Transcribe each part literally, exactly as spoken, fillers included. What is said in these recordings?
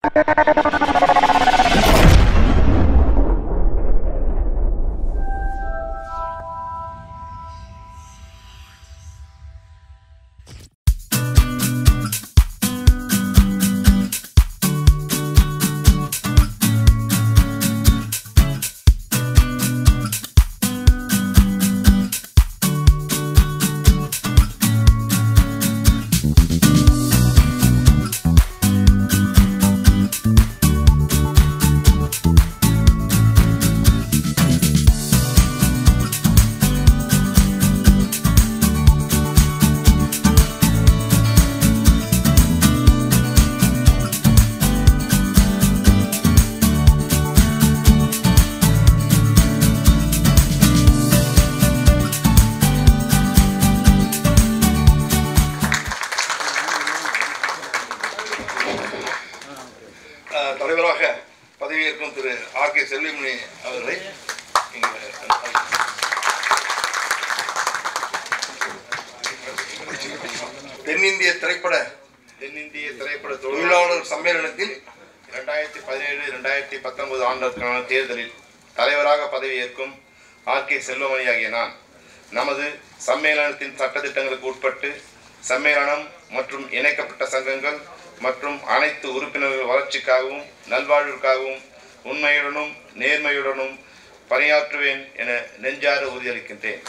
தலைவராக பதவியேற்கும் திரு R K Selvamani அவர்களை தென்னிந்திய திரைப்பட தென்னிந்திய திரைப்பட தொழிலாளர் சம்மேளனத்தில் இரண்டாயிரத்தி பதினேழு இரண்டாயிரத்தி பத்தொன்பது ஆண்டுக்கான தேர்தலில் தலைவராக பதவியேற்கும் ஆர் கே செல்வமணி ஆகிய நான் நமது சம்மேளனத்தின் சட்டத்திட்டங்களுக்கு உட்பட்டு சம்மேளனம் மற்றும் இணைக்கப்பட்ட சங்கங்கள் மற்றும் அனைத்து உறுப்பினர்கள் வளர்ச்சிக்காகவும் நல்வாழ்விற்காகவும் உண்மையுடனும் நேர்மையுடனும் பணியாற்றுவேன் என நெஞ்சார உறுதியளிக்கின்றேன்.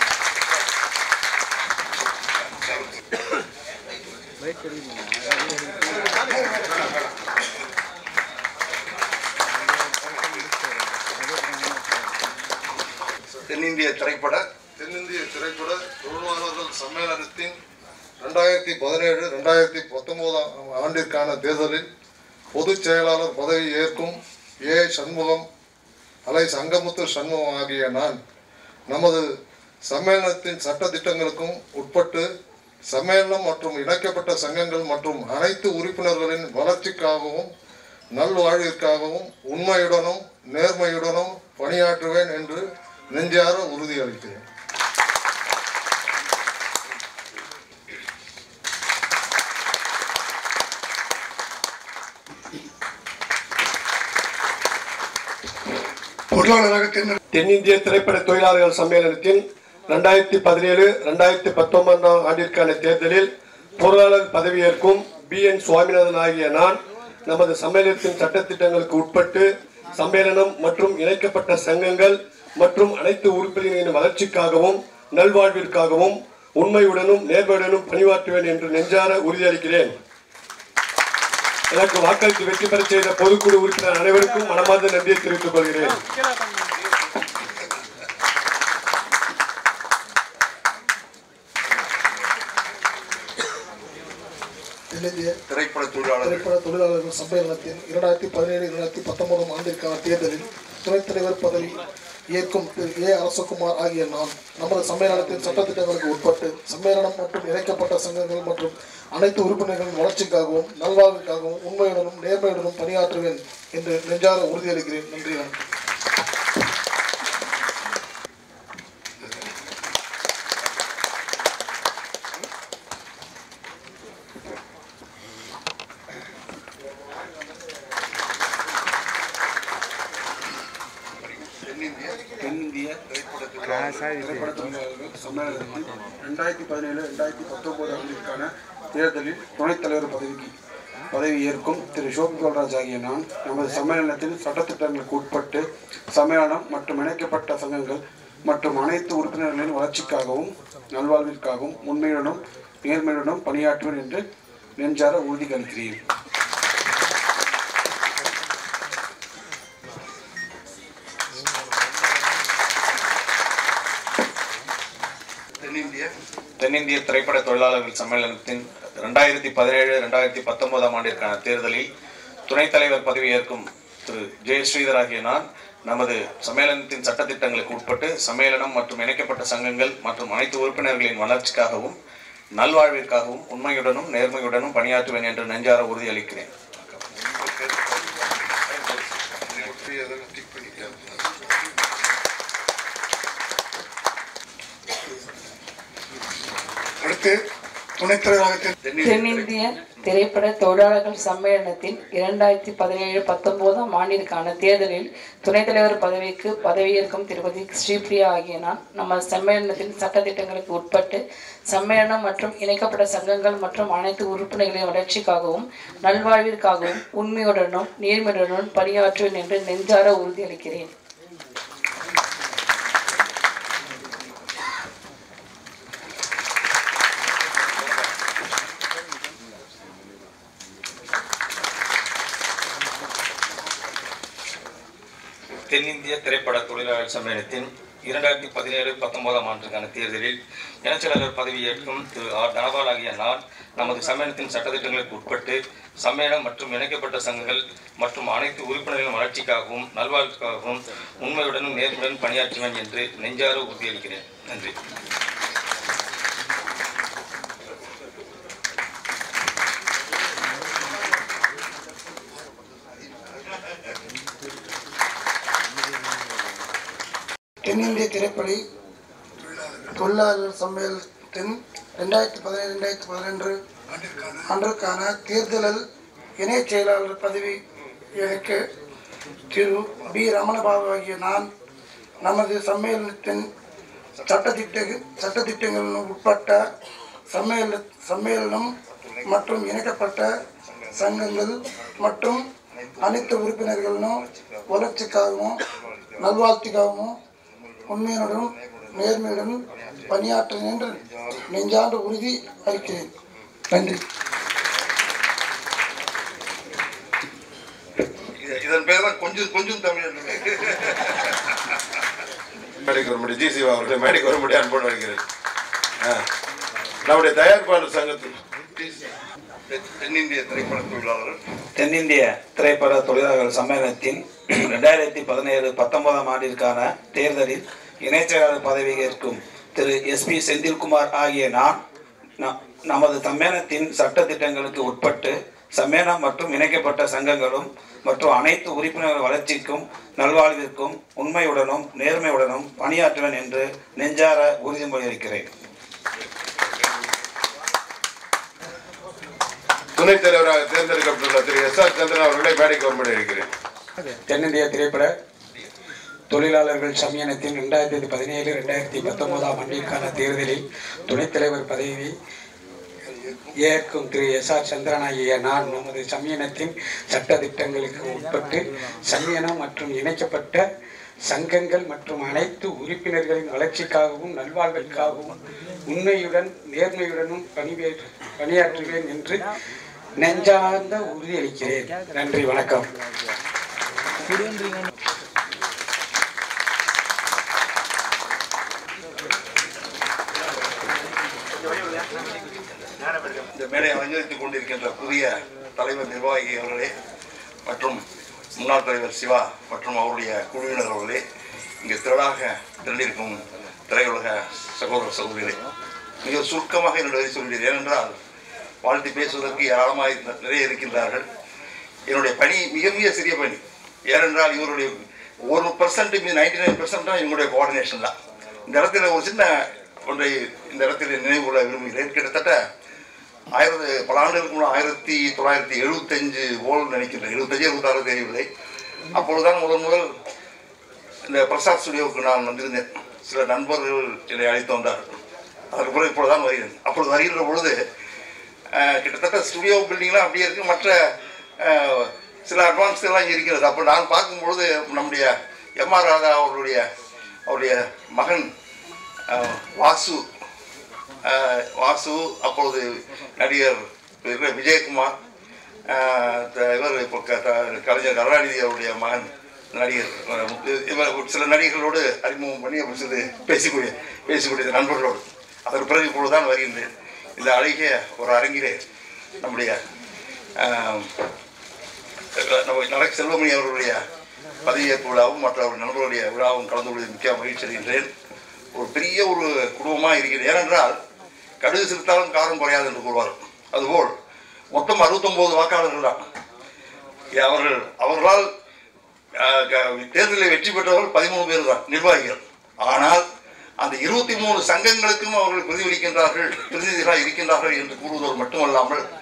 தென்னிந்திய திரைப்பட தென்னிந்திய திரைப்பட தொழிலாளர்கள் சம்மேளனத்தின் ரெண்டாயிரத்தி பதினேழு ரெண்டாயிரத்தி பத்தொன்பதாம் ஆண்டிற்கான தேர்தலில் பொதுச் செயலாளர் பதவி ஏற்கும் ஏ சண்முகம் அலை சங்கமுத்து சண்முகம் ஆகிய நான் நமது சம்மேளனத்தின் சட்டத்திட்டங்களுக்கும் உட்பட்டு சம்மேளனம் மற்றும் இணைக்கப்பட்ட சங்கங்கள் மற்றும் அனைத்து உறுப்பினர்களின் வளர்ச்சிக்காகவும் நல்வாழ்விற்காகவும் உண்மையுடனும் நேர்மையுடனும் பணியாற்றுவேன் என்று நெஞ்சார உறுதியளிக்கிறேன். தென்னிந்திய திரைப்பட தொழிலாளர்கள் சம்மேளனத்தின் இரண்டாயிரத்தி பதினேழு இரண்டாயிரத்தி பத்தொன்பதாம் ஆண்டிற்கான தேர்தலில் பொருளாளர் பதவியேற்கும் பி என் சுவாமிநாதன் ஆகிய நான் நமது சம்மேளனத்தின் சட்டத்திட்டங்களுக்கு உட்பட்டு சம்மேளனம் மற்றும் இணைக்கப்பட்ட சங்கங்கள் மற்றும் அனைத்து உறுப்பினர்களின் வளர்ச்சிக்காகவும் நல்வாழ்விற்காகவும் உண்மையுடனும் நேர்மையுடனும் பணியாற்றுவேன் என்று நெஞ்சார உறுதியளிக்கிறேன். எனக்கு வாக்களித்து வெற்றி பெற செய்த பொதுக்குழு உறுப்பினர் அனைவருக்கும் மனமார்ந்த நன்றியை தெரிவித்துக் கொள்கிறேன். தென்னிந்திய திரைப்பட தொழிலாளர் தொழிலாளர்கள் சம்மேளனத்தின் இரண்டாயிரத்தி பதினேழு இரண்டாயிரத்தி பத்தொன்பதாம் ஆண்டிற்கான தேர்தலில் துணைத் தலைவர் பதவி ஏற்கும் திரு ஏ அரசகுமார் ஆகிய நான் நமது சம்மேளனத்தின் சட்டத்திட்டங்களுக்கு உட்பட்டு சம்மேளனம் மற்றும் இணைக்கப்பட்ட சங்கங்கள் மற்றும் அனைத்து உறுப்பினர்களின் வளர்ச்சிக்காகவும் நல்வாழ்விற்காகவும் உண்மையுடனும் நேர்மையுடனும் பணியாற்றுவேன் என்று நெஞ்சார உறுதியளிக்கிறேன். நன்றி. தென்னிந்திய திரைப்பட தொழிலாளர்கள் சம்மேளனத்தில் ரெண்டாயிரத்தி பதினேழு ரெண்டாயிரத்தி பத்தொன்பது ஆண்டிற்கான தேர்தலில் துணைத் தலைவர் பதவிக்கு பதவி ஏற்கும் திரு ஷோபி ஆகிய நான் நமது சம்மேளனத்தில் சட்டத்திட்டங்களுக்கு உட்பட்டு சம்மேளனம் மற்றும் இணைக்கப்பட்ட சங்கங்கள் மற்றும் அனைத்து உறுப்பினர்களின் வளர்ச்சிக்காகவும் நல்வாழ்விற்காகவும் உண்மையுடனும் நேர்மையுடனும் பணியாற்றுவேன் என்று நெஞ்சார உறுதி அளிக்கிறேன். தென்னிந்திய திரைப்பட தொழிலாளர்கள் சம்மேளனத்தின் இரண்டாயிரத்தி பதினேழு இரண்டாயிரத்தி பத்தொன்பதாம் ஆண்டிற்கான தேர்தலில் துணைத் தலைவர் பதவி ஏற்கும் திரு ஜெய ஸ்ரீதர் ஆகிய நான் நமது சம்மேளனத்தின் சட்டத்திட்டங்களுக்கு உட்பட்டு சம்மேளனம் மற்றும் இணைக்கப்பட்ட சங்கங்கள் மற்றும் அனைத்து உறுப்பினர்களின் வளர்ச்சிக்காகவும் நல்வாழ்விற்காகவும் உண்மையுடனும் நேர்மையுடனும் பணியாற்றுவேன் என்று நெஞ்சார உறுதியளிக்கிறேன். அடுத்து துணைத் தலைவராக தென்னிந்திய திரைப்பட தொழிலாளர்கள் சம்மேளனத்தின் இரண்டாயிரத்தி பதினேழு பத்தொன்பதாம் ஆண்டிற்கான தேர்தலில் துணைத் தலைவர் பதவிக்கு பதவியேற்கும் திருப்பதி ஸ்ரீபிரியா ஆகிய நான் நமது சம்மேளனத்தின் சட்டத்திட்டங்களுக்கு உட்பட்டு சம்மேளனம் மற்றும் இணைக்கப்பட்ட சங்கங்கள் மற்றும் அனைத்து உறுப்பினர்களின் வளர்ச்சிக்காகவும் நல்வாழ்விற்காகவும் உண்மையுடனும் நேர்மையுடனும் பணியாற்றுவேன் என்று நெஞ்சார உறுதியளிக்கிறேன். தென்னிந்திய திரைப்பட தொழிலாளர் சம்மேளனத்தின் இரண்டாயிரத்தி பதினேழு பத்தொன்பதாம் ஆண்டுக்கான தேர்தலில் இனச்செயலாளர் பதவியேற்கும் திரு ஆர் தனபால் ஆகிய நான் நமது சம்மேளனத்தின் சட்டத்திட்டங்களுக்கு உட்பட்டு சம்மேளனம் மற்றும் இணைக்கப்பட்ட சங்கங்கள் மற்றும் அனைத்து உறுப்பினர்களின் வளர்ச்சிக்காகவும் நல்வாழ்வுக்காகவும் உண்மையுடனும் நேர்மையுடன் பணியாற்றுவேன் என்று நெஞ்சார உறுதியளிக்கிறேன். நன்றி. தென்னிந்திய திரைப்பட தொழிலாளர் சம்மேளனத்தின் ரெண்டாயிரத்தி பதினேழு ரெண்டாயிரத்தி பதினொன்று ஆண்டுக்கான தேர்தலில் இணைச் செயலாளர் பதவி எனக்கு திரு பி ரமணபாபு ஆகிய நான் நமது சம்மேளனத்தின் சட்டத்திட்ட சட்டத்திட்டங்களின் உட்பட்ட சம்மேள சம்மேளனம் மற்றும் இணைக்கப்பட்ட சங்கங்கள் மற்றும் அனைத்து உறுப்பினர்களும் வளர்ச்சிக்காகவும் நல்வாழ்த்துக்காகவும் உண்மையுடன் நேர்மையுடன் பணியாற்றுவேன் என்று நெஞ்சார்ந்த உறுதி அளிக்கிறேன். நன்றி. இதன் பேர் தான் கொஞ்சம் கொஞ்சம் தமிழ். மேடைக்கு வரும்படி ஜி சிவா அவர்களை மேடைக்கு வரும்படி அன்போடு அழைக்கிறேன். நம்முடைய தயாரிப்பாளர் சங்கத்தில் தென்னிந்திய திரைப்பட தொழிலாளர்கள் தென்னிந்திய திரைப்பட தொழிலாளர்கள் சம்மேளனத்தின் ரெண்டாயிரத்தி பதினேழு பத்தொன்பதாம் ஆண்டிற்கான தேர்தலில் இணைச்செயலாளர் பதவியேற்கும் திரு எஸ் பி செந்தில்குமார் ஆகிய நான் நமது சம்மேளனத்தின் சட்டத்திட்டங்களுக்கு உட்பட்டு சம்மேளனம் மற்றும் இணைக்கப்பட்ட சங்கங்களும் மற்றும் அனைத்து உறுப்பினர்கள் வளர்ச்சிக்கும் நல்வாழ்விற்கும் உண்மையுடனும் நேர்மையுடனும் பணியாற்றுவேன் என்று நெஞ்சார உறுதிமொழி அளிக்கிறேன். துணைத் தலைவராக தேர்ந்தெடுக்கப்பட்டுள்ள திரு எஸ் ஆர் சந்திரன் அவர்களை மேடைக்கு வரும்படி அழைக்கிறேன். தென்னிந்திய திரைப்பட தொழிலாளர்கள் சம்மேளனத்தின் ரெண்டாயிரத்தி பதினேழு ரெண்டாயிரத்தி பத்தொன்பதாம் ஆண்டிற்கான தேர்தலில் துணைத் தலைவர் பதவி ஏற்கும் திரு எஸ் ஆர் சந்திரன் ஆகிய நான் நமது சம்மேளனத்தின் சட்ட திட்டங்களுக்கு உட்பட்டு சம்மேளனம் மற்றும் இணைக்கப்பட்ட சங்கங்கள் மற்றும் அனைத்து உறுப்பினர்களின் வளர்ச்சிக்காகவும் நல்வாழ்விற்காகவும் உண்மையுடன் நேர்மையுடனும் பணிவே பணியாற்றுவேன் என்று நெஞ்சார்ந்த உறுதியளிக்கிறேன். நன்றி, வணக்கம். இந்த மேடை அலங்கரித்துக் கொண்டிருக்கின்ற புதிய தலைவர் நிர்வாகி அவர்களே மற்றும் முன்னாள் தலைவர் சிவா மற்றும் அவருடைய குழுவினர் அவர்களே, இங்கே திரளாக திரண்டிருக்கும் திரையுலக சகோதர சகோதரிகளே, மிக சுருக்கமாக என்னுடைய சொல்கிறேன். ஏனென்றால் வாழ்த்து பேசுவதற்கு ஏராளமாக நிறைய இருக்கின்றார்கள். என்னுடைய பணி மிக மிக சிறிய பணி. ஏனென்றால் இவருடைய ஒரு பர்சன்ட் நைன்டி நைன் பர்சன்ட் தான் எங்களுடைய கோஆர்டினேஷன் தான். இந்த இடத்துல ஒரு சின்ன ஒன்றை இந்த இடத்துல நினைவு கொள்ள விரும்புகிறேன். கிட்டத்தட்ட ஆயிரத்தி பல ஆண்டுகளுக்கு முன்னாடி ஆயிரத்தி தொள்ளாயிரத்தி எழுபத்தஞ்சு போல் நினைக்கின்றேன், எழுபத்தஞ்சு எழுபத்தாறு தெரியவில்லை. அப்பொழுதுதான் முதல் முதல் இந்த பிரசாத் ஸ்டுடியோவுக்கு நான் வந்திருந்தேன். சில நண்பர்கள் என்னை அழைத்து வந்தார்கள். அதற்கு பிறகு இப்பொழுதுதான் வருகிறேன். அப்பொழுது வருகின்ற பொழுது கிட்டத்தட்ட ஸ்டுடியோ பில்டிங்லாம் அப்படியே இருக்குது, மற்ற சில அட்வான்ஸ் எல்லாம் இங்கே இருக்கிறது. அப்போ நான் பார்க்கும்பொழுது நம்முடைய எம் ஆர் ராதா அவருடைய அவருடைய மகன் வாசு வாசு அப்பொழுது நடிகர் விஜயகுமார், இவர் இப்போ கலைஞர் கருணாநிதி அவருடைய மகன் நடிகர், இவர் சில நடிகர்களோடு அறிமுகம் பண்ணி அப்படி சொல்லி பேசிக்கூடிய பேசக்கூடிய நண்பர்களோடு அதற்கு பிறகு இப்பொழுதுதான் வருகின்றேன். இந்த அழகிய ஒரு அரங்கிலே நம்முடைய நம்ம செல்வமணி அவர்களுடைய பதவியேற்பு விழாவும் மற்ற நண்பர்களுடைய விழாவும் கலந்து கொள்வதில் மிக்க மகிழ்ச்சி அடைகின்றேன். ஒரு பெரிய ஒரு குடும்பமாக இருக்கிறது. ஏனென்றால் கடுகு சிரித்தாலும் காரம் குறையாது என்று கூறுவார். அதுபோல் மொத்தம் அறுபத்தொம்போது வாக்காளர்கள் தான். அவர்கள் அவர்களால் தேர்தலில் வெற்றி பெற்றவர்கள் பதிமூணு பேர் தான் நிர்வாகிகள். ஆனால் அந்த இருபத்தி மூணு சங்கங்களுக்கும் அவர்கள் பிரதிபலிக்கின்றார்கள், பிரதிநிதிகளாக இருக்கின்றார்கள் என்று கூறுவதோடு மட்டுமல்லாமல்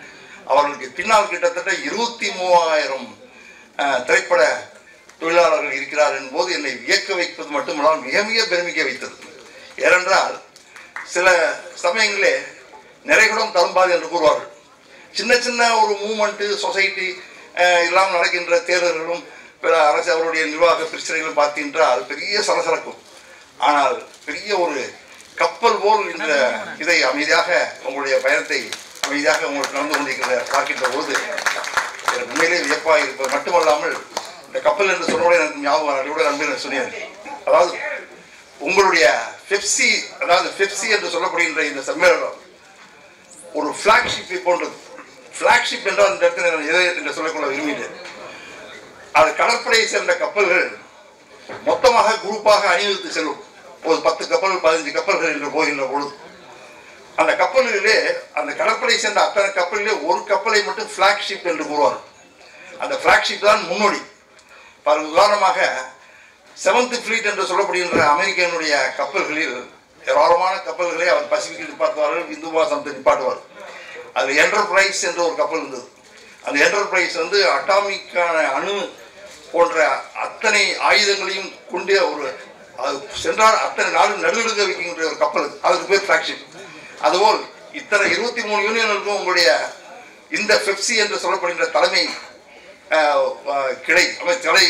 அவர்களுக்கு பின்னால் கிட்டத்தட்ட இருபத்தி மூவாயிரம் திரைப்பட தொழிலாளர்கள் இருக்கிறார் என்போது என்னை வியக்க வைப்பது மட்டுமல்லாமல் மிக மிக பெருமிக்க வைத்தது. ஏனென்றால் சில சமயங்களே நிறைகுடம் தழும்பாது என்று கூறுவார்கள். சின்ன சின்ன ஒரு மூமெண்ட்டு சொசைட்டி எல்லாம் நடக்கின்ற தேர்தல்களும் பிற அரசு அவருடைய நிர்வாக பிரச்சனைகளும் பார்த்தீங்கன்றால் பெரிய சலசலக்கும். ஆனால் பெரிய ஒரு கப்பல் போல் இந்த இதை அமைதியாக உங்களுடைய பயணத்தை அமைதியாக உங்களுக்கு நடந்து கொண்டிருக்கிற பார்க்கின்ற பொழுது எனக்கு உண்மையிலே வியப்பாக இருப்பது மட்டுமல்லாமல் இந்த கப்பல் என்று சொன்னோட எனக்கு ஞாபகம் அதோட நண்பர் சொன்னேன். அதாவது உங்களுடைய ஃபெப்சி அதாவது ஃபெப்சி என்று சொல்லப்படுகின்ற இந்த சம்மேளனம் ஒரு ஃப்ளாக்ஷிப்பை போன்றது. ஃப்ளாக்ஷிப் என்றால் இந்த இடத்துல நான் எதை என்று சொல்லக்கூட விரும்பினேன். அது கடற்படையை சேர்ந்த கப்பல்கள் மொத்தமாக குரூப்பாக அணிவகுத்து செல்லும். ஒரு பத்து கப்பல் பதினஞ்சு கப்பல்கள் என்று போகின்ற பொழுது அந்த கப்பல்களிலே அந்த கடற்படையை சேர்ந்த அத்தனை கப்பலிலே ஒரு கப்பலை மட்டும் ஃப்ளாக்ஷிப் என்று கூறுவார். அந்த ஃப்ளாக்ஷிப் தான் முன்னோடி. உதாரணமாக செவன்த் ஃப்ளீட் என்று சொல்லப்படுகின்ற அமெரிக்கனுடைய கப்பல்களில் ஏராளமான கப்பல்களை அவர் பசிபிக்கில் நிப்பாட்டுவார்கள், இந்து மகாசமுத்திரத்தை நிப்பாட்டுவார். அதில் என்டர்பிரைஸ் என்ற ஒரு கப்பல் இருந்தது. அந்த என்டர்பிரைஸ் வந்து அட்டாமிக்கான அணு போன்ற அத்தனை ஆயுதங்களையும் கொண்டே ஒரு அது சென்றால் அத்தனை நாடு நடுநடுங்க வைக்கின்ற ஒரு கப்பல், அதுக்கு பேர் ஃப்ளாக்ஷிப். அதுபோல் இத்தனை இருபத்தி மூணு யூனியனுக்கும் உங்களுடைய இந்த ஃபெப்சி என்று சொல்லப்படுகின்ற தலைமை கிளை கிளை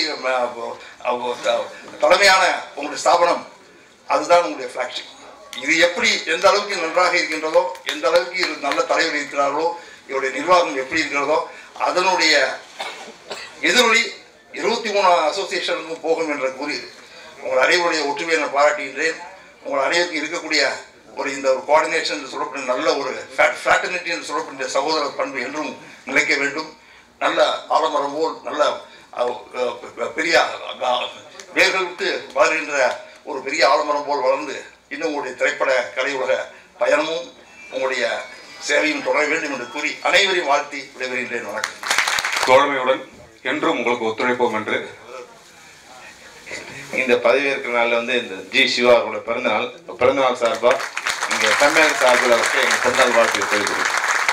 தலைமையான உங்களுடைய ஸ்தாபனம் அதுதான் உங்களுடைய ஃப்ளாக்ஷிப். இது எப்படி எந்த அளவுக்கு நன்றாக இருக்கின்றதோ, எந்த அளவுக்கு நல்ல தலைவர் இருக்கிறார்களோ, இவருடைய நிர்வாகம் எப்படி இருக்கிறதோ அதனுடைய எதிரொலி இருபத்தி மூணு அசோசியேஷனுக்கும் போகும் என்று கூறி உங்கள் அனைவருடைய ஒற்றுமையை நான் பாராட்டுகின்றேன். உங்கள் அனைவருக்கும் இருக்கக்கூடிய ஒரு இந்த ஒரு கோஆர்டினேஷன் என்று சொல்லக்கூடிய நல்ல ஒரு ஃப்ராட்டர்னிட்டி என்று சொல்லக்கூடிய சகோதர பண்பு என்றும் நிலைக்க வேண்டும். நல்ல ஆலமரம் போல் நல்ல பெரிய வேர்கள் விட்டு வளர்கின்ற ஒரு பெரிய ஆலமரம் போல் வளர்ந்து இன்னும் உங்களுடைய திரைப்பட கலை உலக பயணமும் உங்களுடைய சேவையும் தொடர வேண்டும் என்று கூறி அனைவரையும் வாழ்த்தி விடைபெறுகின்றேன். வணக்கம். தோழமையுடன் என்றும் உங்களுக்கு ஒத்துழைப்போம் என்று இந்த பதவியேற்கிற நாளில் வந்து இந்த ஜி சிவா அவரோட பிறந்தநாள் பிறந்தநாள் சார்பாக இங்கே தமிழக சார்பில் அவருக்கு எங்கள் பிறந்தநாள் வாழ்த்து தெரிவிக்கிறோம்.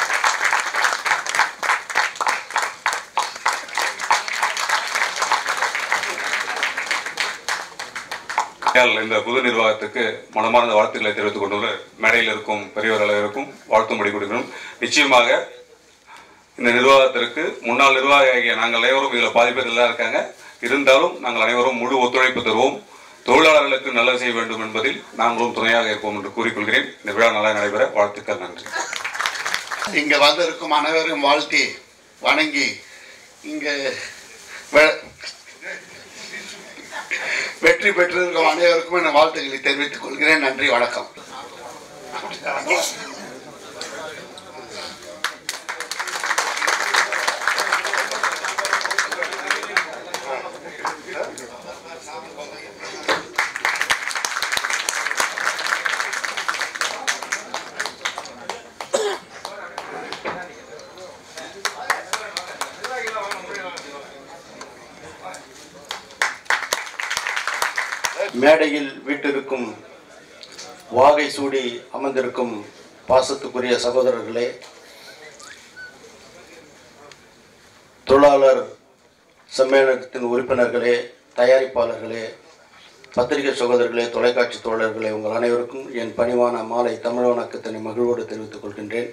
இந்த புது நிர்வாகத்துக்கு மனமார்ந்த வாழ்த்துக்களை தெரிவித்துக் கொண்டுள்ள மேடையில் இருக்கும் பெரியவர் அனைவருக்கும் வாழ்த்தும்படி கொடுக்கணும். நிச்சயமாக இந்த நிர்வாகத்திற்கு முன்னாள் நிர்வாகியாகிய நாங்கள் அனைவரும் இதில் பாதிப்பேர் எல்லாம் இருக்காங்க. இருந்தாலும் நாங்கள் அனைவரும் முழு ஒத்துழைப்பு தருவோம். தொழிலாளர்களுக்கு நல்லது செய்ய வேண்டும் என்பதில் நாங்களும் துணையாக இருப்போம் என்று கூறிக்கொள்கிறேன். இந்த விழா நல்லா நடைபெற வாழ்த்துக்கள். நன்றி. இங்கே வந்திருக்கும் அனைவரும் வாழ்த்தி வணங்கி இங்கே வெற்றி பெற்றிருக்கும் அனைவருக்கும் என் வாழ்த்துக்களை தெரிவித்துக் கொள்கிறேன். நன்றி, வணக்கம். மேடையில் வீட்டிற்கும் வாகை சூடி அமர்ந்திருக்கும் பாசத்துக்குரிய சகோதரர்களே, தொழிலாளர் சம்மேளனத்தின் உறுப்பினர்களே, தயாரிப்பாளர்களே, பத்திரிகை சகோதரர்களே, தொலைக்காட்சி தோழர்களே, உங்கள் அனைவருக்கும் என் பணிவான மாலை தமிழ் வணக்கத்தினை மகிழ்வோடு தெரிவித்துக் கொள்கின்றேன்.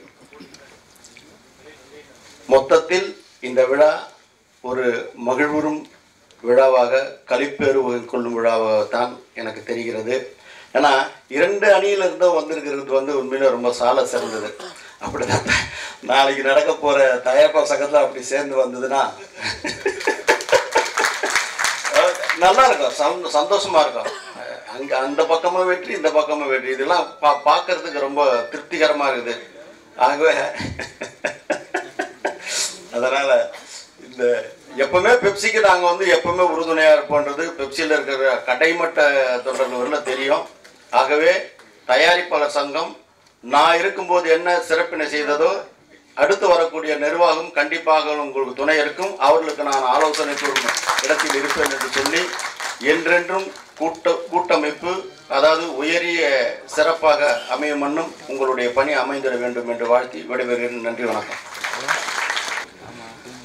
மொத்தத்தில் இந்த விழா ஒரு மகிழ்வுறும் விழாவாக களிப்பேறு கொள்ளும் விழாவாகத்தான் எனக்கு தெரிகிறது. ஏன்னா இரண்டு அணியிலிருந்தும் வந்திருக்கிறது வந்து உண்மையில ரொம்ப சால சிறந்தது. அப்படிதான் நாளைக்கு நடக்க போகிற தயாரிப்பாளர் சங்கத்தில் அப்படி சேர்ந்து வந்ததுன்னா நல்லா இருக்கும், சந் சந்தோஷமாக இருக்கும். அங்கே அந்த பக்கமும் வெற்றி, இந்த பக்கமும் வெற்றி, இதெல்லாம் பா பார்க்கறதுக்கு ரொம்ப திருப்திகரமாக இருக்குது. ஆகவே அதனால் இந்த எப்பவுமே பெப்சிக்கு நாங்கள் வந்து எப்பவுமே உறுதுணையாக இருப்போன்றது பெப்சியில் இருக்கிற கடைமட்ட தொண்டர்கள் தெரியும். ஆகவே தயாரிப்பாளர் சங்கம் நான் இருக்கும்போது என்ன சிறப்பினை செய்ததோ அடுத்து வரக்கூடிய நிர்வாகம் கண்டிப்பாக உங்களுக்கு துணை இருக்கும். அவர்களுக்கு நான் ஆலோசனை கூறும் இடத்தில் இருப்பேன் என்று சொல்லி என்றென்றும் கூட்ட கூட்டமைப்பு அதாவது உயரிய சிறப்பாக அமையும் மண்ணும் உங்களுடைய பணி அமைந்திட வேண்டும் என்று வாழ்த்தி விடைபெறுகிறேன். நன்றி, வணக்கம்.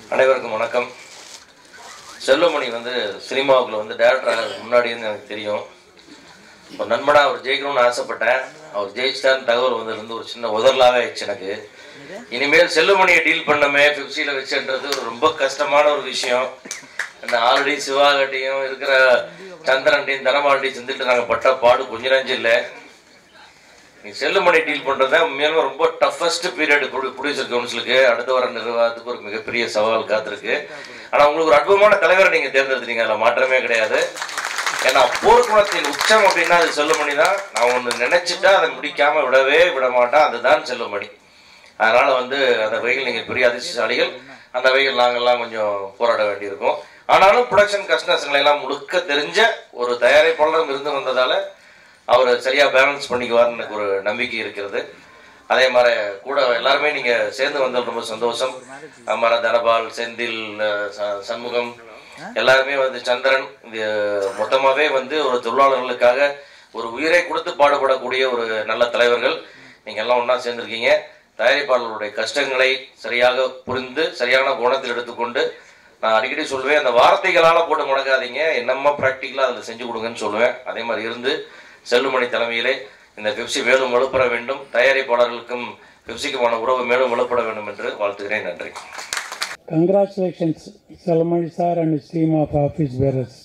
அனைவருக்கும் வணக்கம். செல்வமணி வந்து சினிமாவுக்குள்ள வந்து டேரக்டராக முன்னாடி இருந்து எனக்கு தெரியும். இப்போ நண்பனாக அவர் ஜெயிக்கணும்னு ஆசைப்பட்டேன். அவர் ஜெயிச்சிட்டான்னு தகவல் வந்திருந்து ஒரு சின்ன உதறலாகவே ஆயிடுச்சு எனக்கு. இனிமேல் செல்வமணியை டீல் பண்ணமே ஃபிப்சியில் வச்சுன்றது ஒரு ரொம்ப கஷ்டமான ஒரு விஷயம். என்ன ஆல்ரெடி சிவாகட்டியும் இருக்கிற சந்திரன்டையும் தனபாண்டியும் செஞ்சுட்டு நாங்கள் பட்ட பாடு கொஞ்சம் நஞ்சு இல்லை. நீ செல்லுமணி டீல் பண்ணுறத உண்மையாலும் ரொம்ப டஃபஸ்ட் பீரியட் ப்ரொடியூசர் கவுன்சிலுக்கு அடுத்த வர நிர்வாகத்துக்கு ஒரு மிகப்பெரிய சவால் காத்திருக்கு. ஆனால் உங்களுக்கு ஒரு அற்புதமான தலைவரை நீங்கள் தேர்ந்தெடுத்தீங்க, அதில் மாற்றமே கிடையாது. ஏன்னா போர்க்குணத்தின் உச்சம் அப்படின்னா அது செல்லுமணி தான். நான் ஒன்று நினைச்சிட்டா அதை முடிக்காமல் விடவே விட மாட்டேன், அதுதான் செல்லுமணி. அதனால வந்து அந்த வகையில் நீங்கள் பெரிய அதிர்ஷ்டசாலிகள். அந்த வகையில் நாங்கள்லாம் கொஞ்சம் போராட வேண்டியிருக்கோம். ஆனாலும் ப்ரொடக்ஷன் கஷ்டங்களை எல்லாம் முழுக்க தெரிஞ்ச ஒரு தயாரிப்பாளரும் இருந்து வந்ததால் அவர் சரியாக பேலன்ஸ் பண்ணிக்குவார்னு எனக்கு ஒரு நம்பிக்கை இருக்கிறது. அதே மாதிரி கூட எல்லாருமே நீங்கள் சேர்ந்து வந்தது ரொம்ப சந்தோஷம். அமர தனபால், செந்தில், சண்முகம் எல்லாருமே வந்து சந்திரன் மொத்தமாகவே வந்து ஒரு தொழிலாளர்களுக்காக ஒரு உயிரை கொடுத்து பாடுபடக்கூடிய ஒரு நல்ல தலைவர்கள். நீங்கள் எல்லாம் ஒன்றா சேர்ந்துருக்கீங்க. தயாரிப்பாளர்களுடைய கஷ்டங்களை சரியாக புரிந்து சரியான குணத்தில் எடுத்துக்கொண்டு நான் அடிக்கடி சொல்லுவேன், அந்த வார்த்தைகளால் போட்டு முடக்காதீங்க, என்னம்மா ப்ராக்டிக்கலாக அதில் செஞ்சு கொடுங்கன்னு சொல்லுவேன். அதே மாதிரி இருந்து செல்லுமணி தலைமையிலே இந்த பெப்சி மேலும் வலுப்பட வேண்டும், தயாரிப்பாளர்களுக்கும் பெப்சிக்குமான உறவு மேலும் வலுப்பட வேண்டும் என்று வாழ்த்துகிறேன். நன்றி. Congratulations, Selvamani sir and his team of office bearers.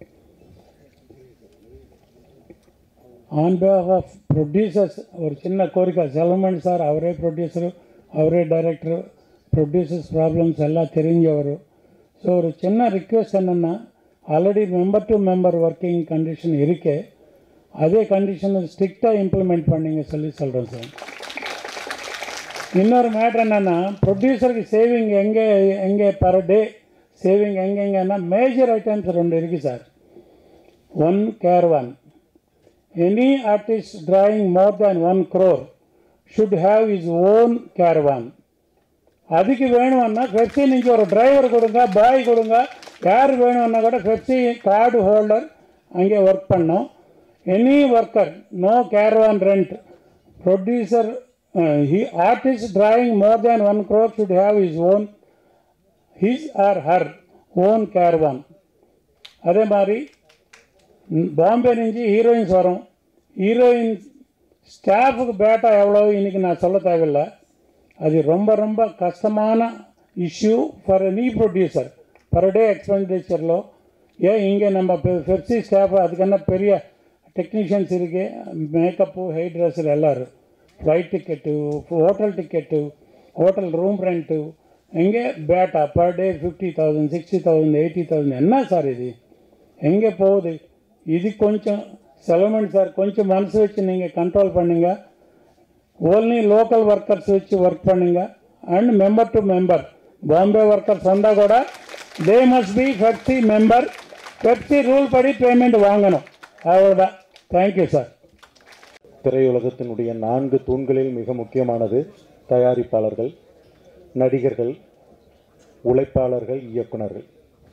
On behalf of producers, ஒரு சின்ன கோரிக்கை, செல்வமணி சார் அவரே ப்ரொடியூசரு, அவரே டைரக்டரு, ப்ரொடியூசர்ஸ் ப்ராப்ளம்ஸ் எல்லாம் தெரிஞ்சவர். ஸோ ஒரு சின்ன ரிக்வெஸ்ட் என்னென்னா, already member to member working condition இருக்கே, அதே கண்டிஷனை ஸ்ட்ரிக்டாக இம்ப்ளிமெண்ட் பண்ணிங்க சொல்லி சொல்கிறோம் சார். இன்னொரு மேட்ரு என்னென்னா, ப்ரொடியூசருக்கு சேவிங் எங்கே எங்கே பர் டே சேவிங் எங்கெங்கன்னா மேஜர் ஐட்டம்ஸ் ரெண்டு இருக்குது sir. One caravan, any artist drawing more than one crore should have is own caravan. அதுக்கு வேணும்னா பெப்சி நீங்கள் ஒரு டிரைவர் கொடுங்க, பாய் கொடுங்க, யார் வேணும்னா கூட பெப்சி கார்டு ஹோல்டர் அங்கே ஒர்க் பண்ணோம். Any worker, no caravan rent. Producer, uh, he artist drawing more than one crore should have his own, his or her own caravan. அதே மாதிரி பாம்பே நிஞ்சு ஹீரோயின்ஸ் வரும். ஹீரோயின் ஸ்டாஃபுக்கு பேட்டா எவ்வளோ இன்றைக்கி நான் சொல்ல தேவையில்லை. அது ரொம்ப ரொம்ப கஷ்டமான issue for any producer. Per day எக்ஸ்பெண்டிச்சரில் ஏன் இங்கே நம்ம பெப்சி ஸ்டாஃப் அதுக்கென்ன பெரிய ಟೆಕ್ನಿಷಿಯನ್ಸ್ ಇರಿಗೆ ಮೇಕಪ್ಪು, ಹೇರ್ ಡ್ರೆಸ್ಸರ್ ಎಲ್ಲರೂ, flight ticket, hotel ticket, hotel room rent, ಹೆಂಗೆ ಬೇಟ per day fifty thousand sixty thousand eighty thousand என்ன சார் இது எங்கே போகுது? இது கொஞ்சம் செலமெண்ட் சார் கொஞ்சம் மனசு வச்சு நீங்கள் கண்ட்ரோல் பண்ணுங்க. ஓன்லி லோக்கல் ஒர்க்கர்ஸ் வச்சு ஒர்க் பண்ணுங்க. And member to member Bombay workers வந்தால் கூட they must be FEFSI member. FEFSI rule படி பேமெண்ட் வாங்கணும், அவ்வளோதான். Thank you sir. திரையுலகத்தினுடைய நான்கு தூண்களில் மிக முக்கியமானது தயாரிப்பாளர்கள், நடிகர்கள், உழைப்பாளர்கள், இயக்குனர்கள்.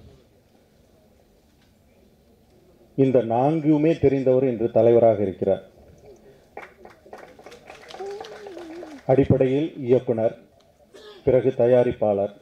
இந்த நான்குமே தெரிந்தவர் இன்று தலைவராக இருக்கிறார். அடிப்படையில் இயக்குனர், பிறகு தயாரிப்பாளர்,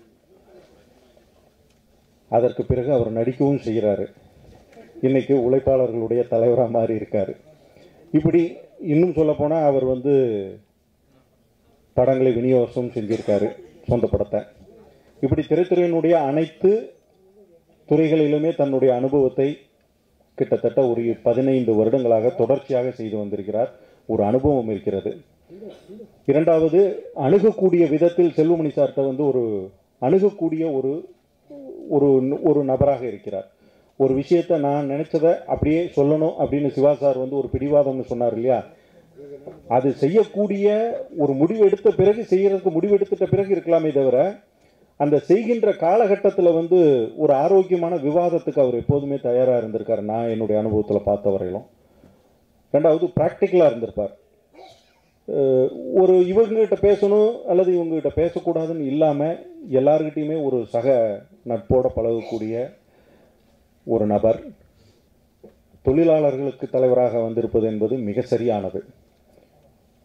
அதற்கு பிறகு அவர் நடிக்கவும் செய்கிறாரு. இன்றைக்கி உழைப்பாளர்களுடைய தலைவராக மாறி இருக்கார். இப்படி இன்னும் சொல்லப்போனால் அவர் வந்து படங்களை விநியோகம் செஞ்சுருக்காரு, சொந்த படத்தை. இப்படி திரைத்துறையினுடைய அனைத்து துறைகளிலுமே தன்னுடைய அனுபவத்தை கிட்டத்தட்ட ஒரு பதினைந்து வருடங்களாக தொடர்ச்சியாக செய்து வந்திருக்கிறார். ஒரு அனுபவம் இருக்கிறது. இரண்டாவது, அணுகக்கூடிய விதத்தில் செல்வமணி சார்கிட்ட வந்து ஒரு அணுகக்கூடிய ஒரு ஒரு நபராக இருக்கிறார். ஒரு விஷயத்தை நான் நினச்சதை அப்படியே சொல்லணும் அப்படின்னு சிவா சார் வந்து ஒரு பிடிவாதம்னு சொன்னார் இல்லையா, அது செய்யக்கூடிய ஒரு முடிவு எடுத்த பிறகு செய்கிறதுக்கு முடிவு எடுத்துட்ட பிறகு இருக்கலாமே தவிர அந்த செய்கின்ற காலகட்டத்தில் வந்து ஒரு ஆரோக்கியமான விவாதத்துக்கு அவர் எப்போதுமே தயாராக இருந்திருக்கார். நான் என்னுடைய அனுபவத்தில் பார்த்த வரையிலும். ரெண்டாவது, ப்ராக்டிக்கலாக இருந்திருப்பார். ஒரு இவங்ககிட்ட பேசணும் அல்லது இவங்ககிட்ட பேசக்கூடாதுன்னு இல்லாமல் எல்லாருக்கிட்டையுமே ஒரு சக நட்போட பழகக்கூடிய ஒரு நபர். தொழிலாளர்களுக்கு தலைவராக வந்திருப்பது என்பது மிக சரியானது.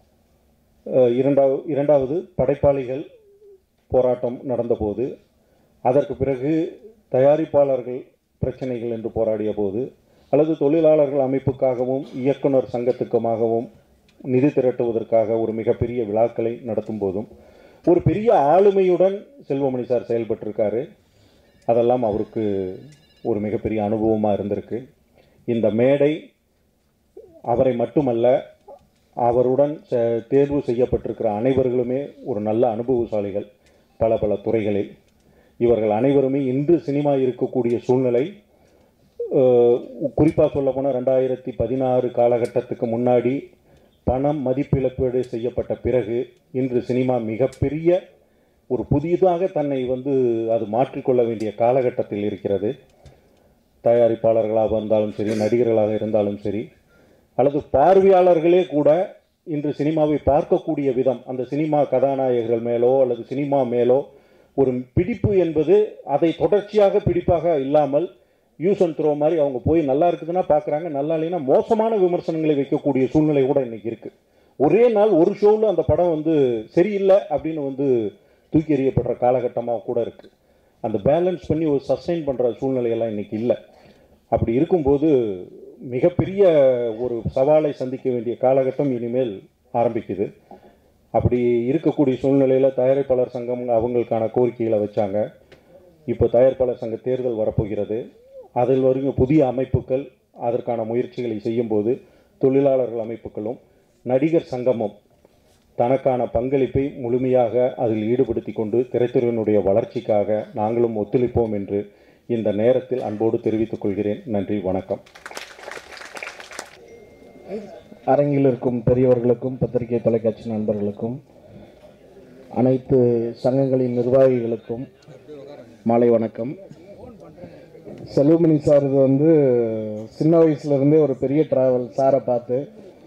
இரண்டாவது இரண்டாவது படைப்பாளிகள் போராட்டம் நடந்தபோது அதற்கு பிறகு தயாரிப்பாளர்கள் பிரச்சனைகள் என்று போராடிய போது, அல்லது தொழிலாளர்கள் அமைப்புக்காகவும் இயக்குனர் சங்கத்துக்குமாகவும் நிதி திரட்டுவதற்காக ஒரு மிகப்பெரிய விழாக்களை நடத்தும் போதும் ஒரு பெரிய ஆளுமையுடன் செல்வமணி சார் செயல்பட்டிருக்காரு. அதெல்லாம் அவருக்கு ஒரு மிகப்பெரிய அனுபவமாக இருந்திருக்கு. இந்த மேடை அவரை மட்டுமல்ல, அவருடன் தேர்வு செய்யப்பட்டிருக்கிற அனைவர்களுமே ஒரு நல்ல அனுபவசாலிகள் பல பல துறைகளில். இவர்கள் அனைவருமே இன்று சினிமா இருக்கக்கூடிய சூழ்நிலை, குறிப்பாக சொல்லப்போனால் ரெண்டாயிரத்தி பதினாறு காலகட்டத்துக்கு முன்னாடி பணம் மதிப்பிழப்பீடு செய்யப்பட்ட பிறகு இன்று சினிமா மிகப்பெரிய ஒரு புதிதாக தன்னை வந்து அது மாற்றிக்கொள்ள வேண்டிய காலகட்டத்தில் இருக்கிறது. தயாரிப்பாளர்களாக இருந்தாலும் சரி, நடிகர்களாக இருந்தாலும் சரி, அல்லது பார்வையாளர்களே கூட இன்று சினிமாவை பார்க்கக்கூடிய விதம், அந்த சினிமா கதாநாயகர்கள் மேலோ அல்லது சினிமா மேலோ ஒரு பிடிப்பு என்பது அதை தொடர்ச்சியாக பிடிப்பாக இல்லாமல் யூஸ் அண்ட் த்ரோ மாதிரி அவங்க போய் நல்லா இருக்குதுன்னா பார்க்குறாங்க, நல்லா இல்லைன்னா மோசமான விமர்சனங்களை வைக்கக்கூடிய சூழ்நிலை கூட இன்றைக்கி இருக்குது. ஒரே நாள் ஒரு ஷோவில் அந்த படம் வந்து சரியில்லை அப்படின்னு வந்து தூக்கி எறியப்படுற காலகட்டமாக கூட இருக்குது. அந்த பேலன்ஸ் பண்ணி ஒரு சஸ்டெயின் பண்ணுற சூழ்நிலையெல்லாம் இன்றைக்கி இல்லை. அப்படி இருக்கும்போது மிகப்பெரிய ஒரு சவாலை சந்திக்க வேண்டிய காலகட்டம் இனிமேல் ஆரம்பிக்குது. அப்படி இருக்கக்கூடிய சூழ்நிலையில் தயாரிப்பாளர் சங்கம் அவங்களுக்கான கோரிக்கைகளை வச்சாங்க. இப்போ தயாரிப்பாளர் சங்க தேர்தல் வரப்போகிறது. அதில் வருங்க புதிய அமைப்புகள் அதற்கான முயற்சிகளை செய்யும்போது தொழிலாளர்கள் அமைப்புகளும் நடிகர் சங்கமும் தனக்கான பங்களிப்பை முழுமையாக அதில் ஈடுபடுத்தி கொண்டு திரைத்துறையினுடைய வளர்ச்சிக்காக நாங்களும் ஒத்துழைப்போம் என்று இந்த நேரத்தில் அன்போடு தெரிவித்துக் கொள்கிறேன். நன்றி, வணக்கம். அரங்கில் இருக்கும் பெரியவர்களுக்கும் பத்திரிகை தொலைக்காட்சி நண்பர்களுக்கும் அனைத்து சங்கங்களின் நிர்வாகிகளுக்கும் மாலை வணக்கம். செல்வமணி சார் இது வந்து சின்ன வயசுலேருந்தே ஒரு பெரிய ட்ராவல். சாரை பார்த்து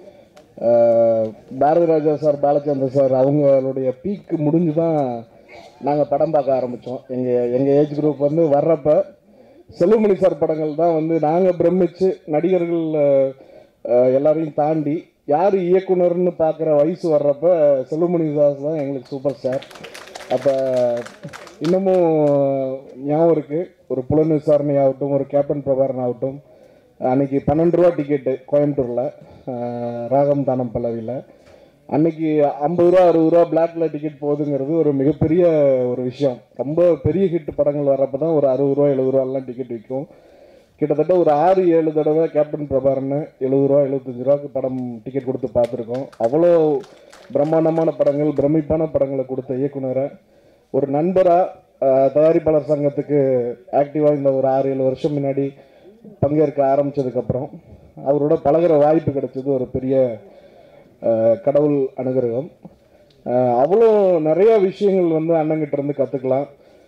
பாரதி ராஜா சார், பாலச்சந்தர் சார் அவங்களுடைய பீக்கு முடிஞ்சு தான் நாங்கள் படம் பார்க்க ஆரம்பித்தோம். எங்கள் எங்கள் ஏஜ் குரூப் வந்து வர்றப்போ செல்வமணி சார் படங்கள் தான் வந்து நாங்கள் பிரமிச்சு நடிகர்கள் எல்லாரையும் தாண்டி யார் இயக்குனர்னு பார்க்குற வயசு வர்றப்போ செல்வமணி சார் தான் எங்களுக்கு சூப்பர் ஸ்டார். அப்போ இன்னமும் ஞாபகம் இருக்குது, ஒரு புலன் விசாரணை ஆகட்டும், ஒரு கேப்டன் பிரபாரன் ஆகட்டும், அன்றைக்கி பன்னெண்டு ரூபா டிக்கெட்டு கோயம்புத்தூரில் ராகம் தானம் பல்லவியில், அன்றைக்கி ஐம்பது ரூபா அறுபது ரூபா பிளாக்ல டிக்கெட் போகுதுங்கிறது ஒரு மிகப்பெரிய ஒரு விஷயம். ரொம்ப பெரிய ஹிட் படங்கள் வர்றப்போ தான் ஒரு அறுபது ரூபா எழுபது ரூபாலாம் டிக்கெட் விற்கும். கிட்டத்தட்ட ஒரு ஆறு ஏழு தடவை கேப்டன் பிரபாரன் எழுபது ரூபா எழுபத்தஞ்சு ரூபாய்க்கு படம் டிக்கெட் கொடுத்து பார்த்துருக்கோம். அவ்வளோ பிரம்மாண்டமான படங்கள், பிரமிப்பான படங்களை கொடுத்த இயக்குனரை ஒரு நண்பராக தயாரிப்பாளர் சங்கத்துக்கு ஆக்டிவாக இந்த ஒரு ஆறு ஏழு வருஷம் முன்னாடி பங்கேற்க ஆரம்பித்ததுக்கப்புறம் அவரோட பழகிற வாய்ப்பு கிடைச்சது ஒரு பெரிய கடவுள் அனுகிரகம். அவ்வளோ நிறையா விஷயங்கள் வந்து அண்ணங்கிட்ட இருந்து கற்றுக்கலாம்.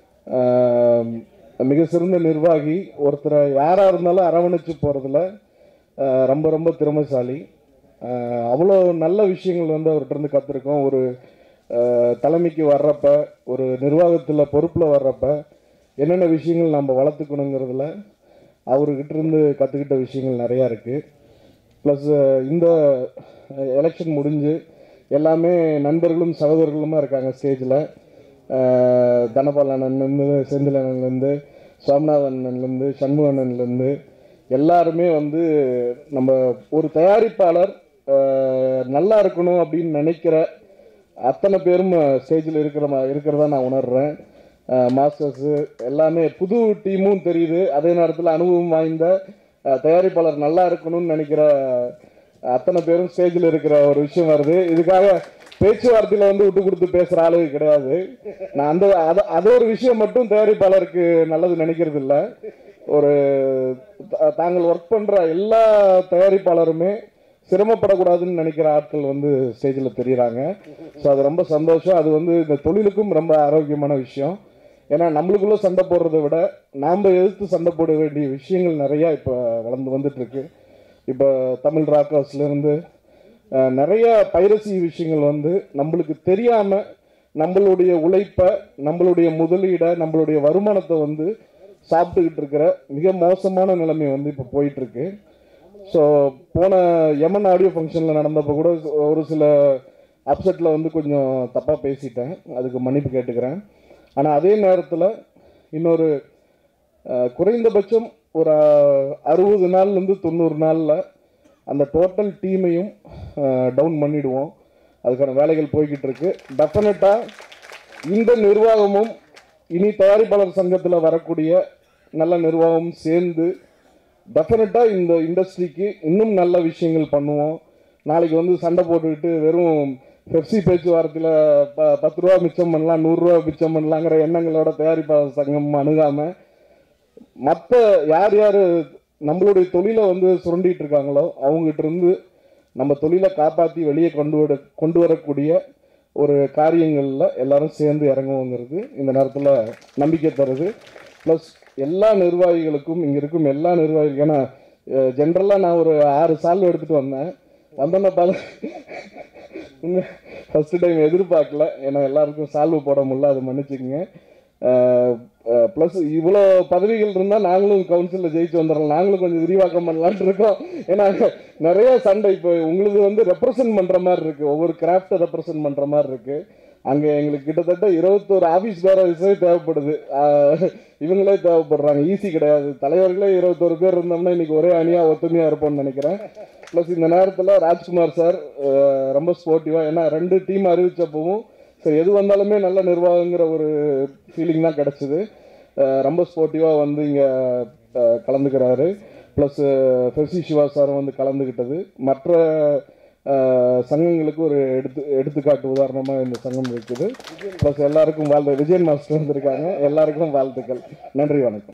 மிக சிறந்த நிர்வாகி, ஒருத்தரை யாராக இருந்தாலும் அரவணைச்சு போகிறதுல ரொம்ப ரொம்ப திறமைசாலி. அவ்வளோ நல்ல விஷயங்கள் வந்து அவர்கிட்ட இருந்து கற்றுருக்கோம். ஒரு தலைமைக்கு வர்றப்ப, ஒரு நிர்வாகத்தில் பொறுப்பில் வர்றப்ப என்னென்ன விஷயங்கள் நம்ம வளர்த்துக்கணுங்கிறதுல அவர்கிட்ட இருந்து கற்றுக்கிட்ட விஷயங்கள் நிறையா இருக்குது. ப்ளஸ் இந்த எலெக்ஷன் முடிஞ்சு எல்லாமே நண்பர்களும் சகோதரர்களுமா இருக்காங்க ஸ்டேஜில். தனபால் அண்ணன்லேருந்து, செந்தில் அண்ணன்லேருந்து, சுவாமிநாதன் அண்ணன்லேருந்து, சண்முக அண்ணன்லேருந்து எல்லாருமே வந்து நம்ம ஒரு தயாரிப்பாளர் நல்லா இருக்கணும் அப்படின்னு நினைக்கிற அத்தனை பேரும் ஸ்டேஜில் இருக்கிற இருக்கிறதா நான் உணர்கிறேன். மாஸ்டர்ஸு எல்லாமே புது டீமும் தெரியுது. அதே நேரத்தில் அனுபவம் வாய்ந்த தயாரிப்பாளர் நல்லா இருக்கணும்னு நினைக்கிற அத்தனை பேரும் ஸ்டேஜில் இருக்கிற ஒரு விஷயம் வருது. இதுக்காக பேச்சுவார்த்தையில் வந்து விட்டு கொடுத்து பேசுகிற ஆளு கிடையாது. நான் அந்த அதை அது ஒரு விஷயம் மட்டும் தயாரிப்பாளருக்கு நல்லது நினைக்கிறது இல்லை. ஒரு தாங்கள் ஒர்க் பண்ணுற எல்லா தயாரிப்பாளருமே சிரமப்படக்கூடாதுன்னு நினைக்கிற ஆட்கள் வந்து ஸ்டேஜில் தெரியுறாங்க. ஸோ அது ரொம்ப சந்தோஷம். அது வந்து இந்த தொழிலுக்கும் ரொம்ப ஆரோக்கியமான விஷயம். ஏன்னா நம்மளுக்குள்ளே சண்டை போடுறத விட நாம் எதிர்த்து சண்டை போட வேண்டிய விஷயங்கள் நிறையா இப்போ வளர்ந்து வந்துட்டுருக்கு. இப்போ தமிழ் ராக்கர்ஸ்லேருந்து நிறைய பைரசி விஷயங்கள் வந்து நம்மளுக்கு தெரியாமல் நம்மளுடைய உழைப்பை, நம்மளுடைய முதலீடை, நம்மளுடைய வருமானத்தை வந்து சாப்பிட்டுக்கிட்டு இருக்கிற மிக மோசமான நிலைமை வந்து இப்போ போயிட்டுருக்கு. ஸோ போன எமன் ஆடியோ ஃபங்க்ஷனில் நடந்தப்போ கூட ஒரு சில அப்செட்டில் வந்து கொஞ்சம் தப்பாக பேசிட்டேன், அதுக்கு மன்னிப்பு கேட்டுக்கிறேன். ஆனால் அதே நேரத்தில் இன்னொரு குறைந்தபட்சம் ஒரு அறுபது நாள்லேருந்து தொண்ணூறு நாளில் அந்த டோட்டல் டீமையும் டவுன் பண்ணிவிடுவோம். அதுக்கான வேலைகள் போய்கிட்டு இருக்கு. டெஃபினட்டாக இந்த நிர்வாகமும் இனி தயாரிப்பாளர் சங்கத்தில் வரக்கூடிய நல்ல நிர்வாகமும் சேர்ந்து டெஃபினட்டாக இந்த இண்டஸ்ட்ரிக்கு இன்னும் நல்ல விஷயங்கள் பண்ணுவோம். நாளைக்கு வந்து சண்டை போட்டுக்கிட்டு வெறும் பெப்சி பேச்சுவார்த்தையில் ப பத்து ரூபா மிச்சம் பண்ணலாம், நூறுரூவா மிச்சம் பண்ணலாங்கிற எண்ணங்களோட தயாரிப்பாளர் சங்கம் அணுகாமல் மற்ற யார் யார் நம்மளுடைய தொழிலை வந்து சுரண்டிகிட்டு இருக்காங்களோ அவங்ககிட்ட இருந்து நம்ம தொழிலை காப்பாற்றி வெளியே கொண்டு வர கொண்டு வரக்கூடிய ஒரு காரியங்களில் எல்லாரும் சேர்ந்து இறங்குவோங்கிறது இந்த நேரத்தில் நம்பிக்கை தருது. ப்ளஸ் எல்லா நிர்வாகிகளுக்கும் இங்கே இருக்கும் எல்லா நிர்வாகிகளுக்கும், ஏன்னா ஜென்ரலாக நான் ஒரு ஆறு சால்வ் எடுத்துகிட்டு வந்தேன். வந்தோன்னா பல ஃபஸ்ட்டு டைம் எதிர்பார்க்கல, ஏன்னா எல்லாருக்கும் சால்வு போட முடியல, அதை மன்னிச்சுக்கோங்க. ப்ளஸ் இவ்வளோ பதவிகள் இருந்தால் நாங்களும் கவுன்சிலில் ஜெயிச்சு வந்துடலாம், நாங்களும் கொஞ்சம் விரிவாக்கம் பண்ணலான்ட்டு இருக்கோம். ஏன்னா நிறைய சண்டை இப்போ உங்களுக்கு வந்து ரெப்ரசன்ட் பண்ணுற மாதிரி இருக்குது, ஒவ்வொரு கிராஃப்டை ரெப்ரசன்ட் பண்ணுற மாதிரி இருக்குது. அங்கே எங்களுக்கு கிட்டத்தட்ட இருபத்தோரு ஆஃபீஸ் பேரவே தேவைப்படுது, இவங்களே தேவைப்படுறாங்க, ஈஸி கிடையாது. தலைவர்களே இருபத்தோரு பேர் இருந்தோம்னா இன்றைக்கி ஒரே அணியாக ஒத்துமையாக இருப்போம்னு நினைக்கிறேன். ப்ளஸ் இந்த நேரத்தில் ராஜ்குமார் சார் ரொம்ப ஸ்போர்ட்டிவாக, ஏன்னா ரெண்டு டீம் அறிவித்தப்பவும் சரி எது வந்தாலுமே நல்ல நிர்வாகங்கிற ஒரு ஃபீலிங் தான் கிடச்சிது. ரொம்ப ஸ்போர்ட்டிவாக வந்து இங்கே கலந்துக்கிறாரு. ப்ளஸ் ஃபெஃப்சி சிவா சாரும் வந்து கலந்துக்கிட்டது மற்ற சங்கங்களுக்கு ஒரு எடுத்து எடுத்துக்காட்டு உதாரணமாக இந்த சங்கம் இருக்குது. ப்ளஸ் எல்லாருக்கும் வாழ்த்து, விஜயன் மாஸ்டர் வந்திருக்காங்க, எல்லாருக்கும் வாழ்த்துக்கள். நன்றி, வணக்கம்.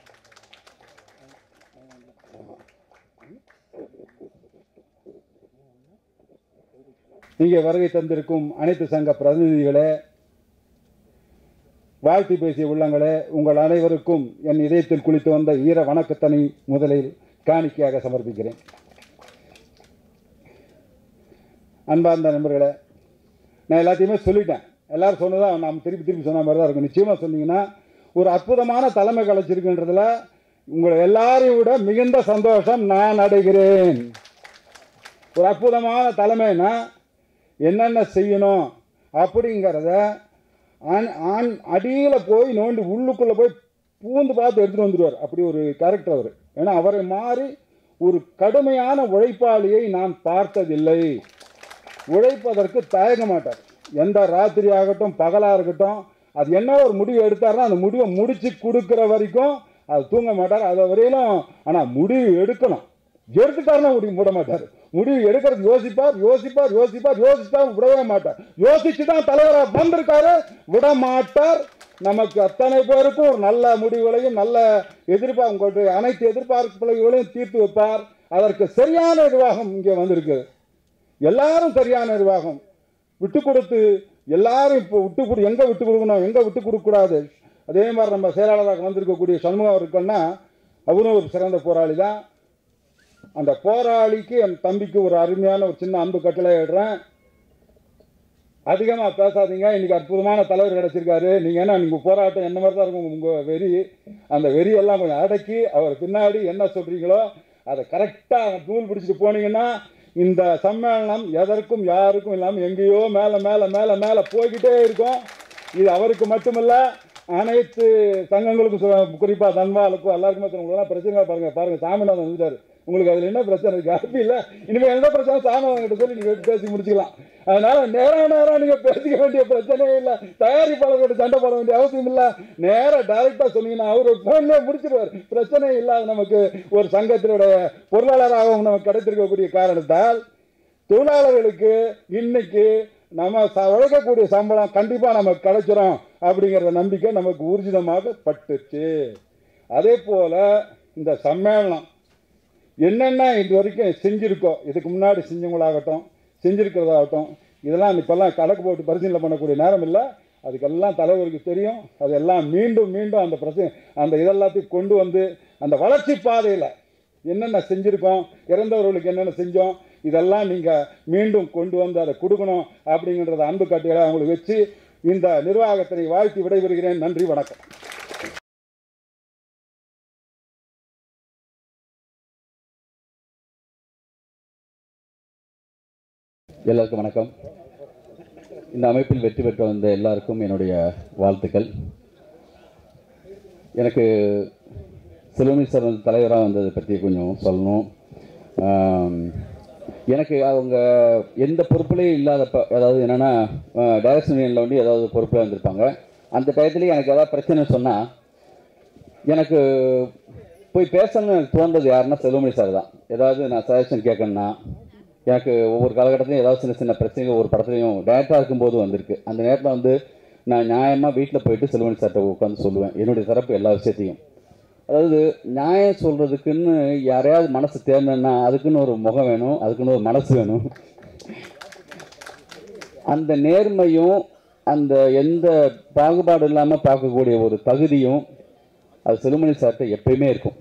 இங்கே வருகை தந்திருக்கும் அனைத்து சங்க பிரதிநிதிகளே, வாழ்த்து பேசிய உள்ளங்களே, உங்கள் அனைவருக்கும் என் இதயத்தில் குளித்து வந்த ஈர வணக்கத்தனை முதலில் காணிக்கையாக சமர்ப்பிக்கிறேன். அன்பார்ந்த நண்பர்களே, நான் எல்லாத்தையுமே சொல்லிட்டேன். எல்லாரும் சொன்னதான் நாம் திருப்பி திருப்பி சொன்ன மாதிரி தான் இருக்கும். நிச்சயமாக சொன்னீங்கன்னா ஒரு அற்புதமான தலைமை கிடைச்சிருக்குன்றதுல உங்களை எல்லாரையும் விட மிகுந்த சந்தோஷம் நான் அடைகிறேன். ஒரு அற்புதமான தலைமைனா என்னென்ன செய்யணும் அப்படிங்கிறத ஆண் ஆண் அடியில் போய் நோண்டி உள்ளுக்குள்ளே போய் பூந்து பார்த்து எடுத்துகிட்டு வந்துடுவார். அப்படி ஒரு கேரக்டர் அவர். ஏன்னா அவரை மாறி ஒரு கடுமையான உழைப்பாளியை நான் பார்த்ததில்லை. உழைப்பதற்கு தயங்க மாட்டார். எந்த ராத்திரி ஆகட்டும் பகலாக இருக்கட்டும், அது என்ன ஒரு முடிவு எடுத்தார்னா அந்த முடிவை முடித்து கொடுக்குற வரைக்கும் அது தூங்க மாட்டார். அதை வரையிலும் ஆனால் முடிவு எடுக்கணும், எடுத்துட்டாருன்னா முடிவு விட மாட்டார். முடிவு எடுக்கிறது யோசிப்பார் யோசிப்பார் யோசிப்பார் யோசிப்பார் விடவே மாட்டார். யோசிச்சு தான் தலைவராக வந்திருக்காரு, விட மாட்டார். நமக்கு அத்தனை பேருக்கும் ஒரு நல்ல முடிவுகளையும் நல்ல எதிர்பார்ப்பு, உங்களுடைய அனைத்து எதிர்பார்ப்புகளையும் தீர்த்து வைப்பார். அதற்கு சரியான நிர்வாகம் இங்கே வந்திருக்கு. எல்லாரும் சரியான நிர்வாகம் விட்டு கொடுத்து எல்லாரும் இப்போ விட்டு கொடு எங்கே விட்டு கொடுக்கணும் எங்கே விட்டு கொடுக்கக்கூடாது. அதே மாதிரி நம்ம செயலாளராக வந்திருக்கக்கூடிய சண்முகம் இருக்குன்னா அவரும் ஒரு சிறந்த போராளி தான். அந்த போராளிக்கு என் தம்பிக்கு ஒரு அருமையான ஒரு சின்ன அன்பு கட்டளை இடுறேன். அதிகமாக பேசாதீங்க, இன்னைக்கு அற்புதமான தலைவர் கிடைச்சிருக்காரு. நீங்கள் என்ன நீங்கள் போராட்டம் என்ன மாதிரி தான் இருக்கும் உங்கள் வெறி, அந்த வெறியெல்லாம் கொஞ்சம் அடக்கி அவர் பின்னாடி என்ன சொல்கிறீங்களோ அதை கரெக்டாக நூல் பிடிச்சிட்டு போனீங்கன்னா இந்த சம்மேளனம் எதற்கும் யாருக்கும் இல்லாமல் எங்கேயோ மேலே மேலே மேலே மேலே போய்கிட்டே இருக்கும். இது அவருக்கு மட்டுமல்ல, அனைத்து சங்கங்களுக்கும், குறிப்பாக தன்வாலுக்கும் எல்லாருக்குமே உங்களெல்லாம் பிரச்சனை பாருங்கள் பாருங்கள் சாமிநாதன் வந்துட்டார். உங்களுக்கு அதில் என்ன பிரச்சனை இருக்குது? அப்படி இல்லை, இனிமேல் என்ன பிரச்சனை சாமிநாதன் சொல்லி நீங்கள் பேசி முடிச்சுக்கலாம். அதனால நேரம் நேரம் நீங்கள் பேசிக்க வேண்டிய பிரச்சனையே இல்லை, தயாரிப்பாளர்களோட சண்டை போட வேண்டிய அவசியம் இல்லை. நேராக டைரெக்டாக சொன்னீங்கன்னா அவர் ஃபோன்லேயே முடிச்சிருவார், பிரச்சனையே இல்லாத நமக்கு ஒரு சங்கத்தினுடைய பொருளாளராகவும் நமக்கு கிடைத்திருக்கக்கூடிய காரணத்தால் தொழிலாளர்களுக்கு இன்னைக்கு நம்ம உழைக்கக்கூடிய சம்பளம் கண்டிப்பாக நமக்கு கிடைச்சிடும் அப்படிங்கிற நம்பிக்கை நமக்கு ஊர்ஜிதமாக பட்டுச்சு. அதே போல் இந்த சம்மேளனம் என்னென்ன இது வரைக்கும் செஞ்சுருக்கோம், இதுக்கு முன்னாடி செஞ்சவங்களாகட்டும் செஞ்சுருக்கிறதாகட்டும், இதெல்லாம் இப்போல்லாம் கணக்கு போட்டு பரிசீலனை பண்ணக்கூடிய நேரம் இல்லை. அதுக்கெல்லாம் தலைவருக்கு தெரியும். அதெல்லாம் மீண்டும் மீண்டும் அந்த பிரச்சனை அந்த இதெல்லாத்தையும் கொண்டு வந்து அந்த வளர்ச்சி பாதையில் என்னென்ன செஞ்சுருக்கோம், இறந்தவர்களுக்கு என்னென்ன செஞ்சோம், இதெல்லாம் நீங்கள் மீண்டும் கொண்டு வந்து அதை கொடுக்கணும் அப்படிங்கிறத அன்பு கட்டிகளை அவங்களுக்கு வச்சு இந்த நிர்வாகத்தினை வாழ்த்தி விடைபெறுகிறேன். நன்றி, வணக்கம். எல்லாருக்கும் வணக்கம். இந்த அமைப்பில் வெற்றி பெற்று வந்த எல்லாருக்கும் என்னுடைய வாழ்த்துக்கள். எனக்கு செல்வமணி சார் வந்து தலைவராக வந்ததை பற்றி கொஞ்சம் சொல்லணும். எனக்கு அவங்க எந்த பொறுப்புலையும் இல்லாதப்ப, அதாவது என்னென்னா டைரக்ஷன் யூனியனில் வந்து ஏதாவது பொறுப்பில் வந்திருப்பாங்க. அந்த டயத்துலேயே எனக்கு ஏதாவது பிரச்சனை சொன்னால் எனக்கு போய் பேசணும்னு எனக்கு தோன்றது யாருன்னா செல்வமணி சார் தான். ஏதாவது நான் சஜஷன் கேட்கணுன்னா, எனக்கு ஒவ்வொரு காலகட்டத்திலையும் ஏதாவது சின்ன சின்ன பிரச்சனைகள் ஒவ்வொரு படத்துலையும் டேரக்டாக இருக்கும்போது வந்திருக்கு. அந்த நேரத்தில் வந்து நான் நியாயமாக வீட்டில் போயிட்டு செல்வமணி சார்கிட்ட உட்காந்து சொல்லுவேன் என்னுடைய தரப்பு எல்லா விஷயத்தையும். அதாவது நியாயம் சொல்கிறதுக்குன்னு யாரையாவது மனசு தேர்ந்தேன்னா அதுக்குன்னு ஒரு முகம் வேணும், அதுக்குன்னு ஒரு மனசு வேணும். அந்த நேர்மையும் அந்த எந்த பாகுபாடு இல்லாமல் பார்க்கக்கூடிய ஒரு தகுதியும் அது செல்வமணி சார்கிட்ட எப்பயுமே இருக்கும்.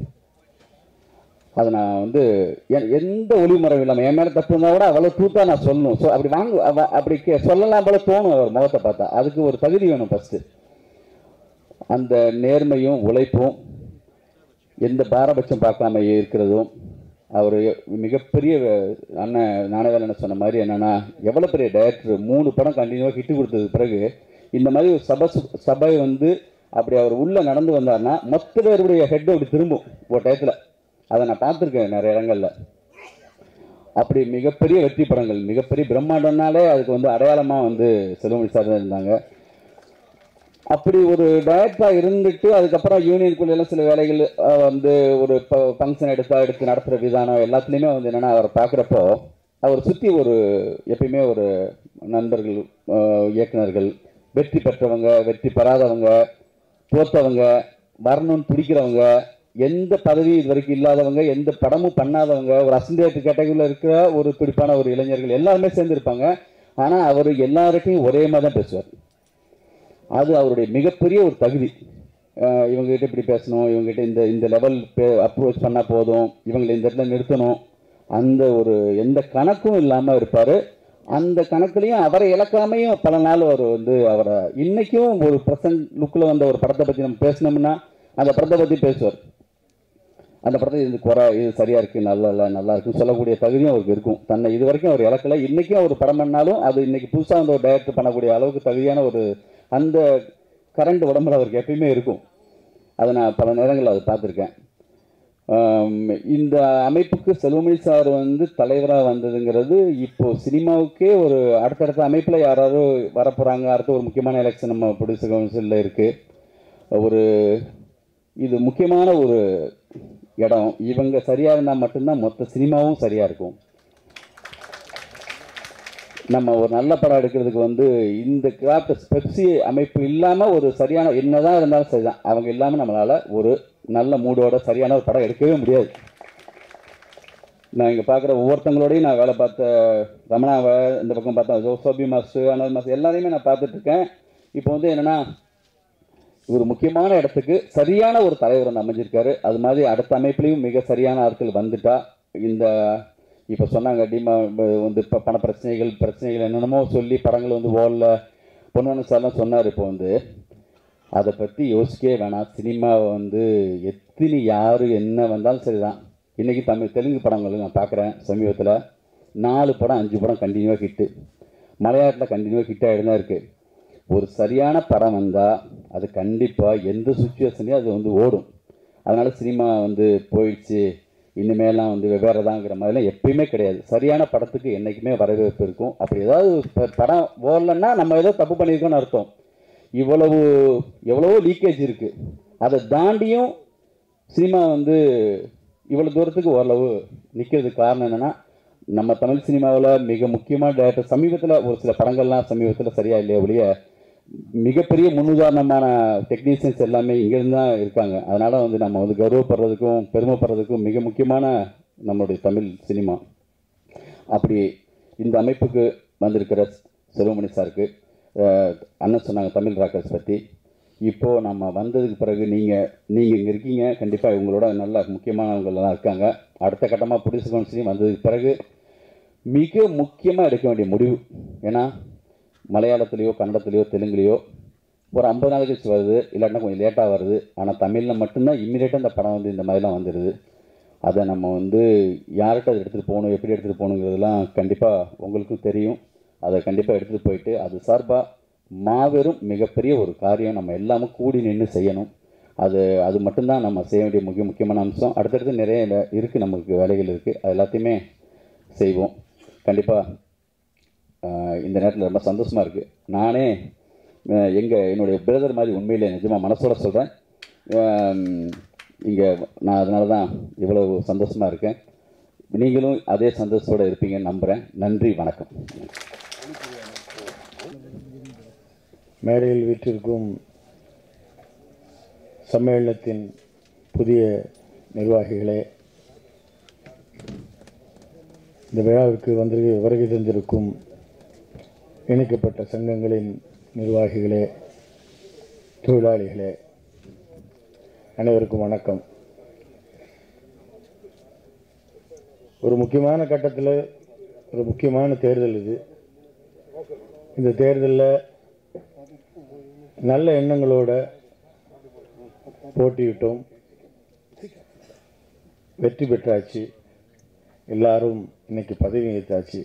அதை நான் வந்து எந்த ஒளிமுறையும் இல்லாமல் என் மேலே தப்பு இருந்தால் கூட அவ்வளோ தூத்தாக நான் சொல்லணும். ஸோ அப்படி வாங்க அப்படி கே சொல்லலாம் போல தோணும் அவர் முகத்தை பார்த்தா. அதுக்கு ஒரு தகுதி வேணும் ஃபஸ்ட்டு. அந்த நேர்மையும் உழைப்பும் எந்த பாரபட்சம் பார்க்காம இருக்கிறதும், அவர் மிகப்பெரிய அண்ணன் நாணயவேலனை சொன்ன மாதிரி என்னென்னா, எவ்வளோ பெரிய டைரக்டர் மூணு படம் கண்டினியூவாக ஹிட்டு கொடுத்தது பிறகு இந்த மாதிரி ஒரு சபை சபை வந்து அப்படி அவர் உள்ளே நடந்து வந்தார்னா மொத்த பேருடைய ஹெட் அப்படி திரும்பும் ஒரு டயத்தில். அதை நான் பார்த்துருக்கேன் நிறைய இடங்களில். அப்படி மிகப்பெரிய வெற்றி படங்கள், மிகப்பெரிய பிரம்மாண்டம்னாலே அதுக்கு வந்து அடையாளமாக வந்து செல்வமணி சார் தான் இருந்தாங்க. அப்படி ஒரு டைரக்டராக இருந்துட்டு அதுக்கப்புறம் யூனியனுக்குள்ளெல்லாம் சில வேலைகள் வந்து ஒரு ஃபங்க்ஷன் எடுத்தால் எடுத்து நடத்துகிற விதானம் எல்லாத்துலேயுமே வந்து என்னென்னா அவரை பார்க்குறப்போ அவர் சுற்றி ஒரு எப்பயுமே ஒரு நண்பர்கள், இயக்குநர்கள், வெற்றி பெற்றவங்க, வெற்றி பெறாதவங்க, தோற்றவங்க, வரணும்னு பிடிக்கிறவங்க, எந்த பதவி இது வரைக்கும் இல்லாதவங்க, எந்த படமும் பண்ணாதவங்க, ஒரு அசண்டேட் கேட்டகரியில் இருக்கிற ஒரு துடிப்பான ஒரு இளைஞர்கள் எல்லாருமே சேர்ந்துருப்பாங்க. ஆனால் அவர் எல்லார்ட்டையும் ஒரே மாதிரி தான் பேசுவார். அது அவருடைய மிகப்பெரிய ஒரு தகுதி. இவங்ககிட்ட இப்படி பேசணும், இவங்ககிட்ட இந்த இந்த லெவல் பே அப்ரோச் பண்ணால் போதும், இவங்களை இந்த இடத்துல நிறுத்தணும், அந்த ஒரு எந்த கணக்கும் இல்லாமல் இருப்பார். அந்த கணக்குலையும் அவரை இழக்காமையும் பல நாள் அவர் வந்து அவரை இன்றைக்கும் ஒரு ப்ரெசன்ட் லுக்கில் வந்த ஒரு படத்தை பற்றி நம்ம பேசினோம்னா அந்த படத்தை பற்றி பேசுவார். அந்த படத்தை இது குறை, இது சரியாக இருக்குது, நல்லா இல்லை, நல்லா இருக்குன்னு சொல்லக்கூடிய தகுதியும் அவருக்கு இருக்கும். தன்னை இது வரைக்கும் அவர் இழக்கலை. இன்றைக்கும் அவர் படம் பண்ணாலும் அது இன்றைக்கி புதுசாக வந்து ஒரு டைரக்டர் பண்ணக்கூடிய அளவுக்கு தகுதியான ஒரு அந்த கரண்ட் உடம்புல அவருக்கு எப்பயுமே இருக்கும். அதை நான் பல நேரங்களில் அதை பார்த்துருக்கேன். இந்த அமைப்புக்கு செல்வமணி சார் வந்து தலைவராக வந்ததுங்கிறது இப்போது சினிமாவுக்கே ஒரு அடுத்தடுத்த அமைப்பில் யாராவது வரப்போகிறாங்க. அடுத்த ஒரு முக்கியமான எலெக்ஷன் நம்ம ப்ரொடியூசர் கவுன்சிலில் இருக்குது. ஒரு இது முக்கியமான ஒரு இடம். இவங்க சரியாக இருந்தால் மட்டும்தான் மொத்த சினிமாவும் சரியாக இருக்கும். நம்ம ஒரு நல்ல படம் எடுக்கிறதுக்கு வந்து இந்த கிராஃப்ட் பெப்சி அமைப்பு இல்லாமல் ஒரு சரியான என்னதான் இருந்தாலும் சரிதான், அவங்க இல்லாமல் நம்மளால் ஒரு நல்ல மூடோட சரியான ஒரு படம் எடுக்கவே முடியாது. நான் இங்கே பார்க்குற ஒவ்வொருத்தங்களோடையும் நான் வேலை பார்த்த ரமணாவை இந்த பக்கம் பார்த்தேன், ஷோபி மாஸ்டர், அனல் மாஸ்டர் எல்லாரையுமே நான் பார்த்துட்ருக்கேன். இப்போ வந்து என்னென்னா ஒரு முக்கியமான இடத்துக்கு சரியான ஒரு தலைவர் வந்து அமைஞ்சிருக்காரு. அது மாதிரி அடுத்த அமைப்புலேயும் மிக சரியான ஆட்கள் வந்துட்டா இந்த இப்போ சொன்னாங்க டிமா வந்து இப்போ பண பிரச்சனைகள் பிரச்சனைகள் என்னென்னமோ சொல்லி படங்கள் வந்து ஓடல பொன்வண்ணன் சார்லாம் சொன்னார். இப்போ வந்து அதை பற்றி யோசிக்கவே வேணாம். சினிமாவை வந்து எத்தனை யார் என்ன வந்தாலும் சரி தான். இன்றைக்கி தமிழ் தெலுங்கு படங்கள் நான் பார்க்குறேன். சமீபத்தில் நாலு படம் அஞ்சு படம் கண்டினியூவாக ஹிட்டு, மலையாளத்தில் கண்டினியூவாக ஹிட் ஆகிட்டு தான் இருக்குது. ஒரு சரியான படம் வந்தால் அது கண்டிப்பாக எந்த சுச்சுவேஷன்லேயும் அது வந்து ஓடும். அதனால் சினிமா வந்து போயிடுச்சு இனிமேலாம் வந்து வெவ்வேறு தாங்கிற மாதிரிலாம் எப்பயுமே கிடையாது. சரியான படத்துக்கு என்றைக்குமே வரவேற்பு இருக்கும். அப்படி ஏதாவது படம் ஓடலன்னா நம்ம ஏதோ தப்பு பண்ணியிருக்கோன்னு அர்த்தம். இவ்வளவு எவ்வளவோ லீக்கேஜ் இருக்குது. அதை தாண்டியும் சினிமா வந்து இவ்வளோ தூரத்துக்கு ஓரளவு நிற்கிறதுக்கு காரணம் என்னென்னா நம்ம தமிழ் சினிமாவில் மிக முக்கியமான டேரக்டர் சமீபத்தில் ஒரு சில படங்கள்லாம் சமீபத்தில் சரியாக இல்லையா ஒழிய மிகப்பெரிய முன்னுதாரணமான டெக்னீஷியன்ஸ் எல்லாமே இங்கேருந்து தான் இருக்காங்க. அதனால் வந்து நம்ம வந்து கௌரவப்படுறதுக்கும் பெருமைப்படுறதுக்கும் மிக முக்கியமான நம்மளுடைய தமிழ் சினிமா. அப்படி இந்த அமைப்புக்கு வந்திருக்கிற செல்வமணி சாருக்கு அண்ணன் சொன்னாங்க தமிழ் ராக்கர்ஸ் பற்றி. இப்போது நம்ம வந்ததுக்கு பிறகு நீங்கள் நீங்கள் இங்கே இருக்கீங்க, கண்டிப்பாக இவங்களோட நல்ல முக்கியமானவங்கள்லாம் இருக்காங்க. அடுத்த கட்டமாக ப்ரொடியூசர் கவுன்சிலையும் வந்ததுக்கு பிறகு மிக முக்கியமாக எடுக்க வேண்டிய முடிவு, ஏன்னா மலையாளத்துலேயோ கன்னடத்துலேயோ தெலுங்குலேயோ ஒரு ஐம்பது நாள் கழிச்சு வருது, இல்லாட்டினா கொஞ்சம் லேட்டாக வருது. ஆனால் தமிழில் மட்டும்தான் இம்மிடியேட்டாக இந்த படம் வந்து இந்த மாதிரிலாம் வந்துடுது. அதை நம்ம வந்து யார்கிட்ட அதை எடுத்துகிட்டு போகணும், எப்படி எடுத்துகிட்டு போகணுங்கிறதுலாம் கண்டிப்பாக உங்களுக்கும் தெரியும். அதை கண்டிப்பாக எடுத்துகிட்டு போயிட்டு அது சார்பாக மாபெரும் மிகப்பெரிய ஒரு காரியம் நம்ம எல்லாமே கூடி நின்று செய்யணும். அது அது மட்டும்தான் நம்ம செய்ய வேண்டிய முக்கிய முக்கியமான அம்சம். அடுத்தடுத்து நிறைய இருக்குது, நமக்கு வேலைகள் இருக்குது, அது எல்லாத்தையுமே செய்வோம் கண்டிப்பாக. இந்த நேரத்தில் ரொம்ப சந்தோஷமாக இருக்குது. நானே எங்கள் என்னுடைய பிரதர் மாதிரி உண்மையிலே நிஜமாக மனசோட சொல்கிறேன். இங்கே நான் அதனால தான் இவ்வளவு சந்தோஷமாக இருக்கேன். நீங்களும் அதே சந்தோஷத்தோடு இருப்பீங்கன்னு நம்புகிறேன். நன்றி, வணக்கம். மேடையில் வீற்றிருக்கும் சம்மேளனத்தின் புதிய நிர்வாகிகளே, இந்த விழாவிற்கு வந்து வருகை தந்திருக்கும் இணைக்கப்பட்ட சங்கங்களின் நிர்வாகிகளே, தொழிலாளிகளே, அனைவருக்கும் வணக்கம். ஒரு முக்கியமான கட்டத்தில் ஒரு முக்கியமான தேர்தல் இது. இந்த தேர்தலில் நல்ல எண்ணங்களோட போட்டியிட்டோம், வெற்றி பெற்றாச்சு, எல்லாரும் இன்னைக்கு பதவி ஏற்றாச்சு.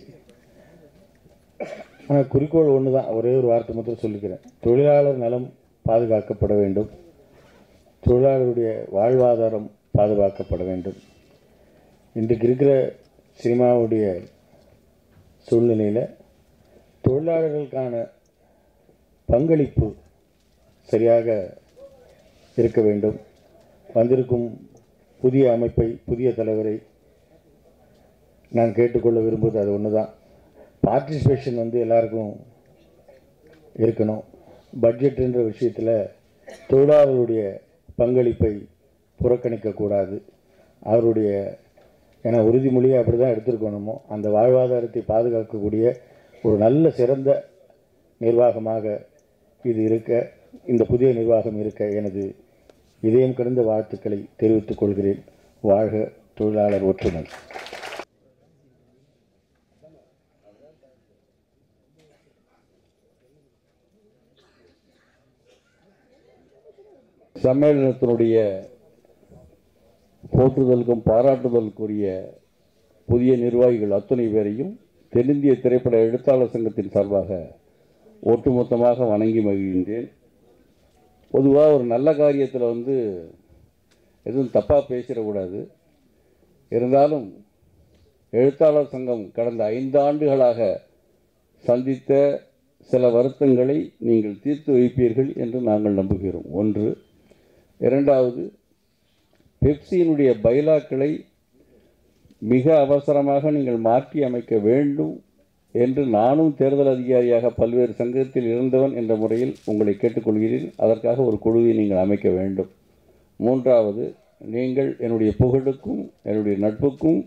ஆனால் குறிக்கோள் ஒன்று தான், ஒரே ஒரு வார்த்தை மட்டும் சொல்லிக்கிறேன். தொழிலாளர் நலம் பாதுகாக்கப்பட வேண்டும், தொழிலாளருடைய வாழ்வாதாரம் பாதுகாக்கப்பட வேண்டும். இன்றைக்கு இருக்கிற சினிமாவுடைய சூழ்நிலையில் தொழிலாளர்களுக்கான பங்களிப்பு சரியாக இருக்க வேண்டும். வந்திருக்கும் புதிய அமைப்பை, புதிய தலைவரை நான் கேட்டுக்கொள்ள விரும்புவது அது ஒன்று தான். பார்ட்டிசிபேஷன் வந்து எல்லாருக்கும் இருக்கணும். பட்ஜெட்டுன்ற விஷயத்தில் தொழிலாளர்களுடைய பங்களிப்பை புறக்கணிக்கக்கூடாது. அவருடைய ஏன்னா உறுதிமொழியை அப்படி தான் எடுத்துருக்கணுமோ, அந்த வாழ்வாதாரத்தை பாதுகாக்கக்கூடிய ஒரு நல்ல சிறந்த நிர்வாகமாக இது இருக்க, இந்த புதிய நிர்வாகம் இருக்க எனது இதயம் கடந்த வாழ்த்துக்களை தெரிவித்துக் கொள்கிறேன். வாழ்க தொழிலாளர் ஒற்றுமை. சம்மேளனத்தினுடைய போற்றுதலுக்கும் பாராட்டுதலுக்குரிய புதிய நிர்வாகிகள் அத்தனை பேரையும் தென்னிந்திய திரைப்பட எழுத்தாளர் சங்கத்தின் சார்பாக ஒட்டுமொத்தமாக வணங்கி மகிழ்கின்றேன். பொதுவாக ஒரு நல்ல காரியத்தில் வந்து எதுவும் தப்பாக பேசிடக்கூடாது. இருந்தாலும் எழுத்தாளர் சங்கம் கடந்த ஐந்து ஆண்டுகளாக சந்தித்த சில வருத்தங்களை நீங்கள் தீர்த்து வைப்பீர்கள் என்று நாங்கள் நம்புகிறோம். ஒன்று. இரண்டாவது, பெப்சியினுடைய பைலாக்களை மிக அவசரமாக நீங்கள் மாற்றி அமைக்க வேண்டும் என்று நானும் தேர்தல் அதிகாரியாக பல்வேறு சங்கத்தில் இருந்தவன் என்ற முறையில் உங்களை கேட்டுக்கொள்கிறேன். அதற்காக ஒரு குழுவை நீங்கள் அமைக்க வேண்டும். மூன்றாவது, நீங்கள் என்னுடைய புகழுக்கும் என்னுடைய நட்புக்கும்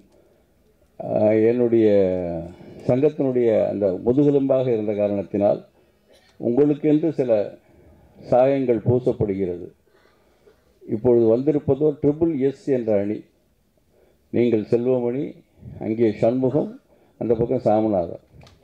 என்னுடைய சங்கத்தினுடைய அந்த முதுகெலும்பாக இருந்த காரணத்தினால் உங்களுக்கென்று சில சாயங்கள் பூசப்படுகிறது. இப்பொழுது வந்திருப்பதோ ட்ரிபிள் எஸ் என்ற அணி. நீங்கள் செல்வமணி, அங்கே சண்முகம், அந்த பக்கம் சாமிநாதன்.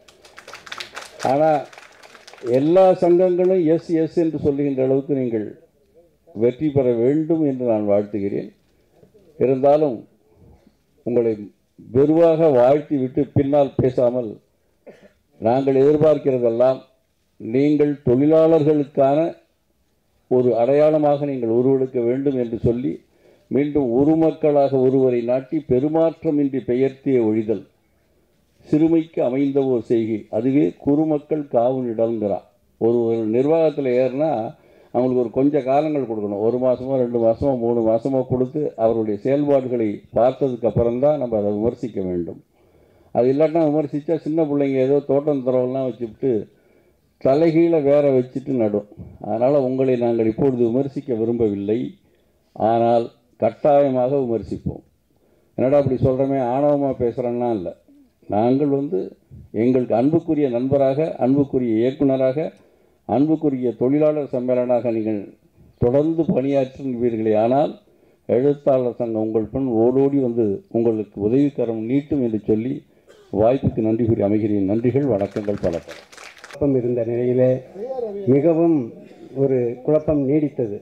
ஆனால் எல்லா சங்கங்களும் எஸ் எஸ் என்று சொல்லுகின்ற அளவுக்கு நீங்கள் வெற்றி பெற வேண்டும் என்று நான் வாழ்த்துகிறேன். இருந்தாலும் உங்களை வெறுவாக வாழ்த்தி விட்டு பின்னால் பேசாமல், நாங்கள் எதிர்பார்க்கிறதெல்லாம் நீங்கள் தொழிலாளர்களுக்கான ஒரு அடையாளமாக நீங்கள் உருவெடுக்க வேண்டும் என்று சொல்லி மீண்டும் ஒரு மக்களாக ஒருவரை நாட்டி பெருமாற்றமின்றி பெயர்த்திய ஒழிதல் சிறுமைக்கு அமைந்த ஒரு செய்கை. அதுவே குறுமக்கள் காவலிடங்கிறான். ஒரு ஒரு நிர்வாகத்தில் ஏறினா அவங்களுக்கு ஒரு கொஞ்சம் காலங்கள் கொடுக்கணும். ஒரு மாதமோ ரெண்டு மாதமோ மூணு மாதமோ கொடுத்து அவருடைய செயல்பாடுகளை பார்த்ததுக்கு அப்புறம்தான் நம்ம அதை விமர்சிக்க வேண்டும். அது இல்லாட்டினா விமர்சித்தா சின்ன பிள்ளைங்க ஏதோ தோட்டம் துறவெல்லாம் வச்சுக்கிட்டு தலைகீழ வேற வச்சுட்டு நடும். அதனால் உங்களை நாங்கள் இப்பொழுது விமர்சிக்க விரும்பவில்லை. ஆனால் கட்டாயமாக விமர்சிப்போம். என்னடா அப்படி சொல்கிறோமே, ஆணவமாக பேசுகிறேன்னா இல்லை. நாங்கள் வந்து எங்களுக்கு அன்புக்குரிய நண்பராக, அன்புக்குரிய இயக்குனராக, அன்புக்குரிய தொழிலாளர் சம்மேளனாக நீங்கள் தொடர்ந்து பணியாற்றுவீர்களே. ஆனால் எழுத்தாளர் சங்கம் உங்கள் பெண் ஓடோடி வந்து உங்களுக்கு உதவிக்கரம் நீட்டும் என்று சொல்லி வாய்ப்புக்கு நன்றி கூறி அமைகிறேன். நன்றிகள், வணக்கங்கள், பல பல. குழப்பம் இருந்த நிலையிலே மிகவும் ஒரு குழப்பம் நீடித்தது.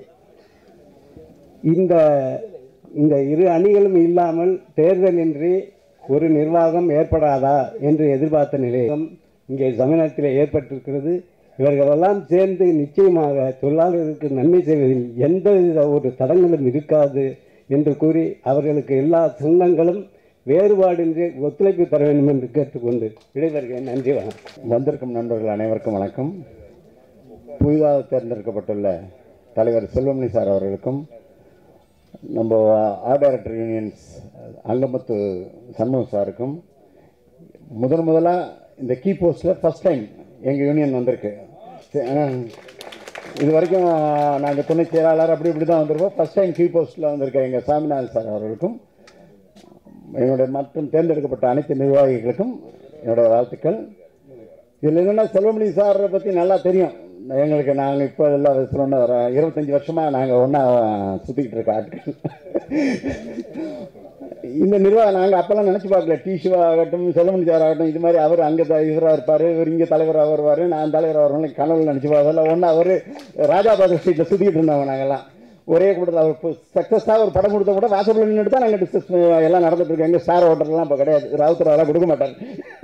இந்த இந்த இரு அணிகளும் இல்லாமல் தேர்தலின்றி ஒரு நிர்வாகம் ஏற்படாதா என்று எதிர்பார்த்த நிலையம் இங்கே சமீபத்தில் ஏற்பட்டிருக்கிறது. இவர்களெல்லாம் சேர்ந்து நிச்சயமாக தொழிலாளர்களுக்கு நன்மை செய்வதில் எந்தவித ஒரு தடங்களும் இருக்காது என்று கூறி அவர்களுக்கு எல்லா சங்கங்களும் வேறுபாடின்றி ஒத்துழைப்பு தர வேண்டும் என்று கேட்டுக்கொண்டு விடைபெறுகிறேன். நன்றி, வணக்கம். வந்திருக்கும் நண்பர்கள் அனைவருக்கும் வணக்கம். புதிதாக தேர்ந்தெடுக்கப்பட்டுள்ள தலைவர் செல்வமணி சார் அவர்களுக்கும் நம்ம art director unions Angamuthu Shanmugam சாருக்கும் முதன் முதலாக இந்த கீ போஸ்ட்டில் ஃபஸ்ட் டைம் எங்கள் யூனியன் வந்திருக்கு. இது வரைக்கும் நாங்கள் துணை செயலாளர் அப்படி இப்படி தான் வந்திருக்கோம். ஃபஸ்ட் டைம் கீ போஸ்ட்டில் வந்திருக்க எங்கள் சாமிநாதன் சார் அவர்களுக்கும் என்னுடைய மற்றும் தேர்ந்தெடுக்கப்பட்ட அனைத்து நிர்வாகிகளுக்கும் என்னுடைய வாழ்த்துக்கள். இதில் என்னென்னா செல்வமணி சாரை பற்றி நல்லா தெரியும் எங்களுக்கு. நாங்கள் இப்போ எல்லாம் சொல்லணும்னா ஒரு இருபத்தஞ்சி வருஷமாக நாங்கள் ஒன்றா சுற்றிக்கிட்டு இருக்க ஆட்கள். இந்த நிர்வாகம் நாங்கள் அப்போல்லாம் நினச்சி பார்க்கல. டிஷுவா ஆகட்டும், செல்வமணி சார் ஆகட்டும், இது மாதிரி அவர் அங்கே இவராக இருப்பார், இவர் இங்கே தலைவராக வருவார், நான் தலைவராக வருவேன் கனவுல நினச்சி பார்க்கல. ஒன்றா அவர் ராஜாபாத ஸ்ட்ரீட்டில் சுற்றிக்கிட்டு இருந்தவங்க நாங்கள்லாம். ஒரே கூட்டத்தில் அவர் சக்ஸஸாக ஒரு படம் கொடுத்த கூட வாசப்பில் நின்றுட்டு தான் நாங்கள் டிஸ்கஸ் எல்லாம் நடந்துட்டு இருக்கோம். எங்கள் ஸ்டார் ஹோட்டல்லாம் இப்போ கிடையாது, ராவுத்தராலாம் கொடுக்க மாட்டார்.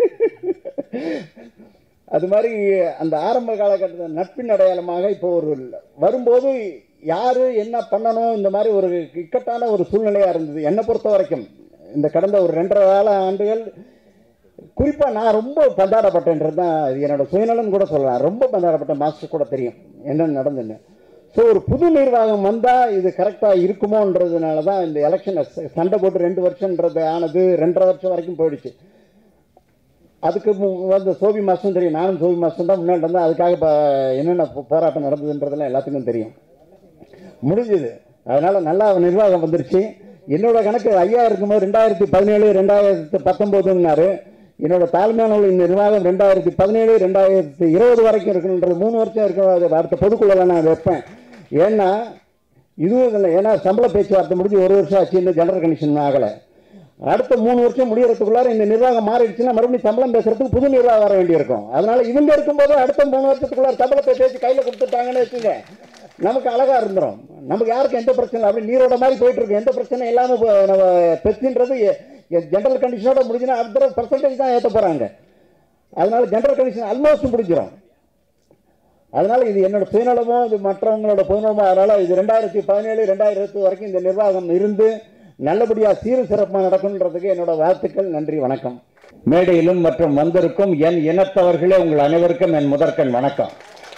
அது மாதிரி அந்த ஆரம்ப காலகட்டத்தில் நட்பின் அடையாளமாக இப்போ ஒரு வரும்போது யார் என்ன பண்ணணும் இந்த மாதிரி ஒரு இக்கட்டான ஒரு சூழ்நிலையாக இருந்தது என்னை பொறுத்த வரைக்கும். இந்த கடந்த ஒரு ரெண்டரை கால ஆண்டுகள் குறிப்பாக நான் ரொம்ப பந்தாடப்பட்டேன்றது தான் என்னோட சுயநலம் கூட சொல்லலாம். ரொம்ப பந்தாடப்பட்டேன். மாஸ்டர் கூட தெரியும் என்ன நடந்துன்னு. ஸோ ஒரு புது நிர்வாகம் வந்தால் இது கரெக்டாக இருக்குமோன்றதுனால தான் இந்த எலெக்ஷனை சண்டை போட்டு ரெண்டு வருஷன்றது ஆனது ரெண்டரை வருஷம் வரைக்கும் போயிடுச்சு. அதுக்கு வந்து சோபி மாதம் தெரியும், நானும் சோபி மாதம் தான் முன்னாடி வந்தேன். அதுக்காக இப்போ என்னென்ன போராட்டம் நடந்ததுன்றதெல்லாம் எல்லாத்துக்கும் தெரியும். முடிஞ்சுது. அதனால் நல்லா நிர்வாகம் வந்துருச்சு. என்னோட கணக்கு ஐயா இருக்கும்போது ரெண்டாயிரத்தி பதினேழு ரெண்டாயிரத்தி பத்தொம்போதுன்னாரு. என்னோட தாழ்மையான இந்த நிர்வாகம் ரெண்டாயிரத்தி பதினேழு ரெண்டாயிரத்தி இருபது வரைக்கும் இருக்கணுன்றது மூணு வருஷம் இருக்கணும். அடுத்த பொதுக்குழுவில் நான் வைப்பேன். ஏன்னா இதுவும் இல்லை, ஏன்னா சம்பள பேச்சுவார்த்தை முடிஞ்சு ஒரு வருஷம் ஆச்சு, இந்த ஜெனரல் கண்டிஷன் ஆகலை. அடுத்த மூணு வருஷம் முடியறதுக்குள்ளார இந்த நிர்வாகம் மாறிடுச்சுன்னா மறுபடியும் சம்பளம் பேசுறதுக்கு புது நிர்வாகம் வர வேண்டியிருக்கும். அதனால இவங்க இருக்கும்போது அடுத்த மூணு வருஷத்துக்குள்ளார சம்பளத்தை பேசி கையில் கொடுத்துட்டாங்கன்னு வச்சுங்க, நமக்கு அழகா இருந்துடும். நமக்கு யாருக்கும் எந்த பிரச்சனை அப்படி நீரோட மாதிரி போயிட்டு இருக்கு. எந்த பிரச்சனை இல்லாமல் நம்ம பெற்றுன்றது ஜெனரல் கண்டிஷனோட முடிஞ்சுன்னா அடுத்த பர்சன்டேஜ் தான் ஏற்ற போறாங்க. அதனால ஜெனரல் கண்டிஷன் ஆல்மோஸ்ட் முடிஞ்சிடும். அதனால இது என்னோட சுயநலமோ இது மற்றவங்களோட பொதுநலமோ. அதனால இது ரெண்டாயிரத்தி பதினேழு ரெண்டாயிரத்து வரைக்கும் இந்த நிர்வாகம் இருந்து நல்லபடியாக சீரும் சிறப்பாக நடக்கும்ன்றதுக்கு என்னோட வாழ்த்துக்கள். நன்றி, வணக்கம். மேடையிலும் மற்றும் வந்திருக்கும் என் இனத்தவர்களே உங்கள் அனைவருக்கும் என் முதற்கண் வணக்கம்.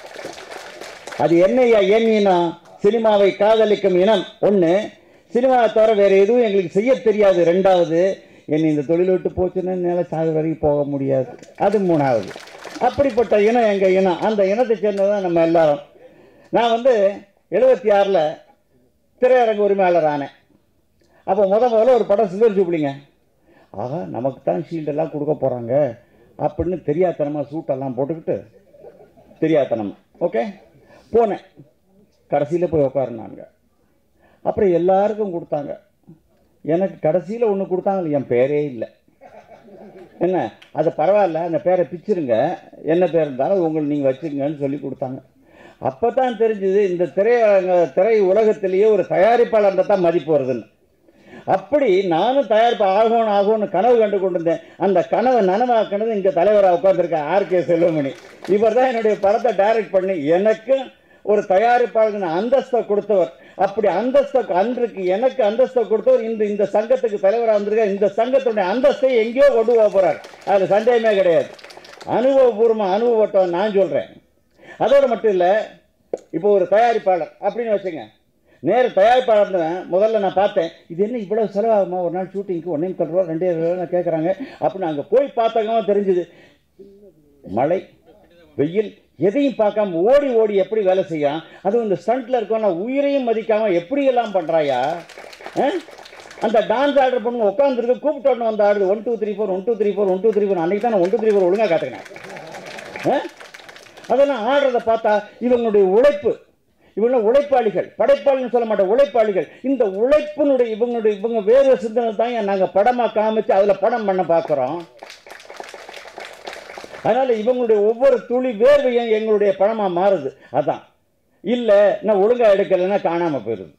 அது என்னையா என் இனம்? சினிமாவை காதலிக்கும் இனம் ஒன்று, சினிமாவை தவிர வேறு எதுவும் எங்களுக்கு செய்ய தெரியாது. ரெண்டாவது, என் இந்த தொழில் விட்டு போச்சுன்னா என்னால் சாகு வரைக்கும் போக முடியாது. அது மூணாவது. அப்படிப்பட்ட இனம் எங்கள் இனம். அந்த இனத்தை சேர்ந்ததான் நம்ம எல்லாரும். நான் வந்து எழுபத்தி ஆறில் திரையரங்கு உரிமையாளர் ஆனேன். அப்போ முத முதல்ல ஒரு படம் சில்வர் ஜூப்ளிங்க. ஆகா, நமக்கு தான் ஷீல்டெல்லாம் கொடுக்க போகிறாங்க அப்படின்னு தெரியாதனமாக சூட்டெல்லாம் போட்டுக்கிட்டு தெரியாதனமா ஓகே போனேன். கடைசியில் போய் உட்காருனாங்க. அப்புறம் எல்லாருக்கும் கொடுத்தாங்க. எனக்கு கடைசியில் ஒன்று கொடுத்தாங்க, என் பேரே இல்லை. என்ன அது பரவாயில்ல, அந்த பேரை பிச்சிருங்க, என்ன பேர் இருந்தாலும் உங்களை நீங்கள் வச்சுக்கங்கன்னு சொல்லி கொடுத்தாங்க. அப்போ தான் தெரிஞ்சுது இந்த திரை திரை உலகத்திலேயே ஒரு தயாரிப்பாளர் தான் மதிப்பு வருதுன்னு. அப்படி நானும் தயாரிப்பு ஆகணும் ஆகும்னு கனவு கண்டு கொண்டிருந்தேன். அந்த கனவை நனவாக்கினது இங்கே தலைவராக உட்காந்துருக்கேன் ஆர் கே செல்வமணி. இவர் தான் என்னுடைய படத்தை டைரக்ட் பண்ணி எனக்கு ஒரு தயாரிப்பாளர் அந்தஸ்தை கொடுத்தவர். அப்படி அந்தஸ்தை அன்றைக்கு எனக்கு அந்தஸ்தை கொடுத்தவர் இந்த இந்த சங்கத்துக்கு தலைவராக வந்திருக்கார். இந்த சங்கத்துடைய அந்தஸ்தை எங்கேயோ கொண்டு போக போகிறார், அதில் சந்தேகமே கிடையாது. அனுபவபூர்வமாக அனுபவப்பட்டவன் நான் சொல்கிறேன். அதோடு மட்டும் இல்லை, இப்போ ஒரு தயாரிப்பாளர் அப்படின்னு வச்சுங்க, நேர தயாரிப்பாளர் முதல்ல நான் பார்த்தேன், இது என்ன இவ்வளோ செலவாகுமா ஒரு நாள் ஷூட்டிங்க்கு ஒன்றே முக்கால் ரூபா ரெண்டே ரூபா கேட்குறாங்க அப்படின்னு அங்கே போய் பார்த்தாக்கமா தெரிஞ்சுது. மழை வெயில் எதையும் பார்க்காம ஓடி ஓடி எப்படி வேலை செய்யான், அதுவும் இந்த ஸ்டண்ட்டில் இருக்கோன்னா உயிரையும் மதிக்காமல் எப்படியெல்லாம் பண்ணுறாயா. அந்த டான்ஸ் ஆர்டர் பண்ணுங்க உட்காந்துருக்கு, கூப்பிட்டோன்னு வந்து ஆடுது one two three four one two three four one two three four அன்றைக்கி தான் நான் ஒன் டூ த்ரீ ஃபோர் ஒழுங்காக காத்துக்கினேன். அதெல்லாம் ஆடுறதை பார்த்தா இவங்களுடைய உழைப்பு, இவங்க உழைப்பாளிகள், படைப்பாளின்னு சொல்ல மாட்டோம், உழைப்பாளிகள். இந்த உழைப்பினுடைய இவங்களுடைய இவங்க வேறு சிந்தனை தான் நாங்கள் படமாக காமிச்சு அதில் படம் பண்ண பார்க்குறோம். அதனால் இவங்களுடைய ஒவ்வொரு துளி வேர்வையும் எங்களுடைய படமாக மாறுது. அதான் இல்லை நான் ஒழுங்காக எடுக்கலைன்னா காணாமல் போயிடுது.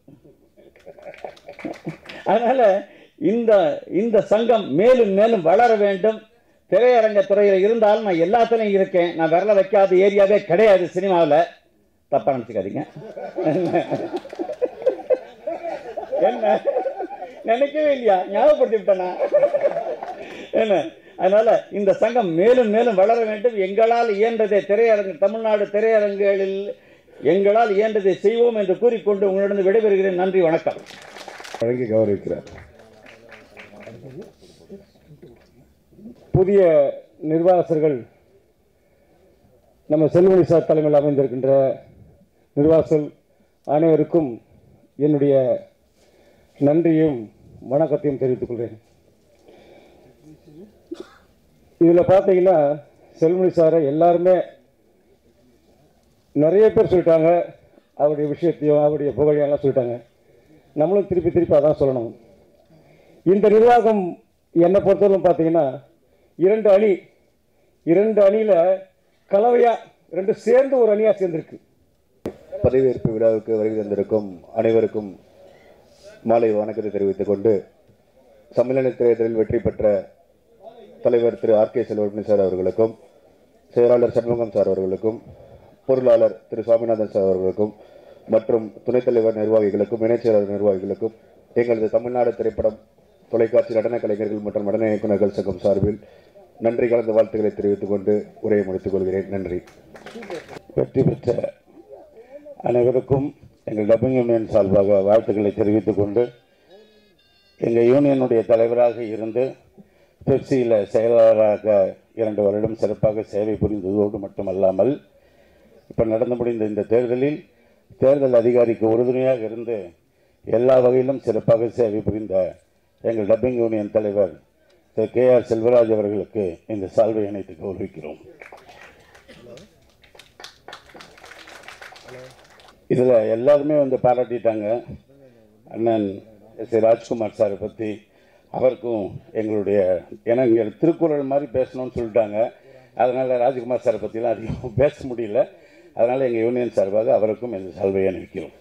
அதனால் இந்த இந்த சங்கம் மேலும் மேலும் வளர வேண்டும். திரையரங்க துறையில் இருந்தாலும் நான் எல்லாத்துலையும் இருக்கேன். நான் விரல வைக்காத ஏரியாவே கிடையாது சினிமாவில். தப்பாக நினச்சிக்காதீங்க. என்ன நினைக்கவே இல்லையா? ஞாபகப்படுத்தி விட்டேனா என்ன? அதனால இந்த சங்கம் மேலும் மேலும் வளர வேண்டும். எங்களால் இயன்றதை திரையரங்கு தமிழ்நாடு திரையரங்குகளில் எங்களால் இயன்றதை செய்வோம் என்று கூறிக்கொண்டு உங்களிடம் விடைபெறுகிறேன். நன்றி, வணக்கம். வழங்கி கௌரவிக்கிறார். புதிய நிர்வாகர்கள் நம்ம செல்வமணி சார் தலைமையில் அமைந்திருக்கின்ற நிர்வாகர்கள் அனைவருக்கும் என்னுடைய நன்றியும் வணக்கத்தையும் தெரிவித்துக் கொள்கிறேன். இதில் பார்த்தீங்கன்னா செல்வமணி சாரை எல்லாருமே நிறைய பேர் சொல்லிட்டாங்க. அவருடைய விஷயத்தையும் அவருடைய புகழையெல்லாம் சொல்லிட்டாங்க. நம்மளும் திருப்பி திருப்பி அதான் சொல்லணும். இந்த நிர்வாகம் என்னை பொறுத்தவரைக்கும் பார்த்தீங்கன்னா இரண்டு அணி இரண்டு அணியில் கலவையாக ரெண்டு சேர்ந்து ஒரு அணியாக சேர்ந்துருக்கு. பதவியேற்பு விழாவுக்கு வருகை தந்திருக்கும் அனைவருக்கும் மாலை வணக்கத்தை தெரிவித்துக் கொண்டு, சம்மேளன தேர்தலில் வெற்றி பெற்ற தலைவர் Thiru R K Selvamani sir அவர்களுக்கும், செயலாளர் சண்முகம் சார் அவர்களுக்கும், பொருளாளர் திரு சுவாமிநாதன் சார் அவர்களுக்கும் மற்றும் துணைத் தலைவர் நிர்வாகிகளுக்கும் இணைச் செயலாளர் நிர்வாகிகளுக்கும் எங்களது தமிழ்நாடு திரைப்படம் தொலைக்காட்சி நடன கலைஞர்கள் மற்றும் நடன இயக்குநர்கள் சங்கம் சார்பில் நன்றி கலந்த வாழ்த்துக்களை தெரிவித்துக் கொண்டு உரையை முடித்துக் கொள்கிறேன். நன்றி. வெற்றி பெற்ற அனைவருக்கும் எங்கள் டப்பிங் யூனியன் சார்பாக வாழ்த்துக்களை தெரிவித்துக் கொண்டு, எங்கள் யூனியனுடைய தலைவராக இருந்து பெப்சியில் செயலாளராக இரண்டு வருடம் சிறப்பாக சேவை புரிந்ததோடு மட்டுமல்லாமல் இப்போ நடந்து முடிந்த இந்த தேர்தலில் தேர்தல் அதிகாரிக்கு உறுதுணையாக இருந்து எல்லா வகையிலும் சிறப்பாக சேவை புரிந்த எங்கள் டப்பிங் யூனியன் தலைவர் திரு கே ஆர் செல்வராஜ் அவர்களுக்கு இந்த சால்வை இணைத்து கௌரவிக்கிறோம். இதில் எல்லாருமே வந்து பாராட்டிட்டாங்க. அண்ணன் எஸ் ராஜ்குமார் சாரை பற்றி, அவருக்கும் எங்களுடைய ஏன்னா இங்கே திருக்குறள் மாதிரி பேசணும்னு சொல்லிட்டாங்க. அதனால் ராஜ்குமார் சாரை பற்றிலாம் அதிகம் பேச முடியல. அதனால் எங்கள் யூனியன் சார்பாக அவருக்கும் இந்த சால்வையை அனுப்பிக்கிறோம்.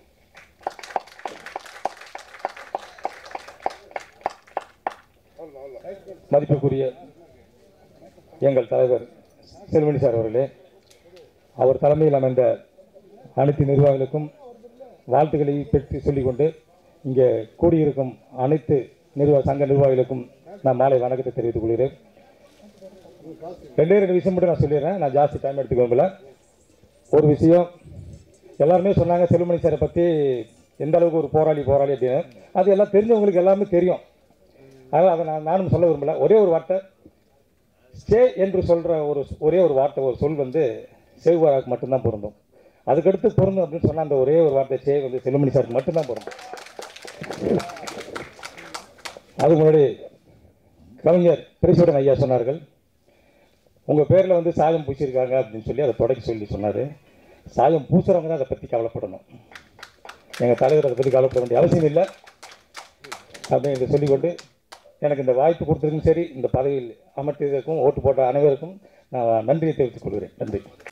மதிப்புக்குரிய எங்கள் தலைவர் செல்வமணி சார் அவர்களே, அவர் தலைமையில் அமைந்த அனைத்து நிர்வாகிகளுக்கும் வாழ்த்துக்களை பெற்று சொல்லிக்கொண்டு, இங்கே கூடியிருக்கும் அனைத்து நிர்வாக சங்க நிர்வாகிகளுக்கும் நான் மாலை வணக்கத்தை தெரிவித்துக் கொள்கிறேன். ரெண்டே ரெண்டு விஷயம் மட்டும் நான் சொல்லிடுறேன், நான் ஜாஸ்தி டைம் எடுத்துக்க விரும்பல. ஒரு விஷயம், எல்லாருமே சொன்னாங்க செல்வமணி சாரை பற்றி எந்த அளவுக்கு ஒரு போராளி போராளி அப்படின்னு. அது எல்லாம் தெரிஞ்சவங்களுக்கு எல்லாமே தெரியும். அதனால் அதை நான் நானும் சொல்ல விரும்பல. ஒரே ஒரு வார்த்தை, ஸ்டே என்று சொல்கிற ஒரு ஒரே ஒரு வார்த்தை, ஒரு சொல் வந்து சேவாராக்கு மட்டும்தான் பொருந்தும். அதுக்கடுத்து பொருந்தும் அப்படின்னு சொன்னால் அந்த ஒரே ஒரு வார்த்தை சே வந்து செல்வமணி சாருக்கு மட்டும்தான் பொருந்தும். அதுக்கு முன்னாடி கவிஞர் பிரசோடன் ஐயா சொன்னார்கள், உங்கள் பேரில் வந்து சாயம் பூசியிருக்காங்க அப்படின்னு சொல்லி அதை தொடக்கி சொல்லி சொன்னார். சாயம் பூசுறவங்க தான் அதை பற்றி கவலைப்படணும். எங்கள் தலைவர் அதை பற்றி கவலைப்பட வேண்டிய அவசியம் இல்லை அப்படின்னு சொல்லிக்கொண்டு, எனக்கு இந்த வாய்ப்பு கொடுத்ததுக்கும் சரி, இந்த பதவியில் அமர்த்தியதற்கும் ஓட்டு போட்ட அனைவருக்கும் நான் நன்றியை தெரிவித்துக் கொள்கிறேன். நன்றி.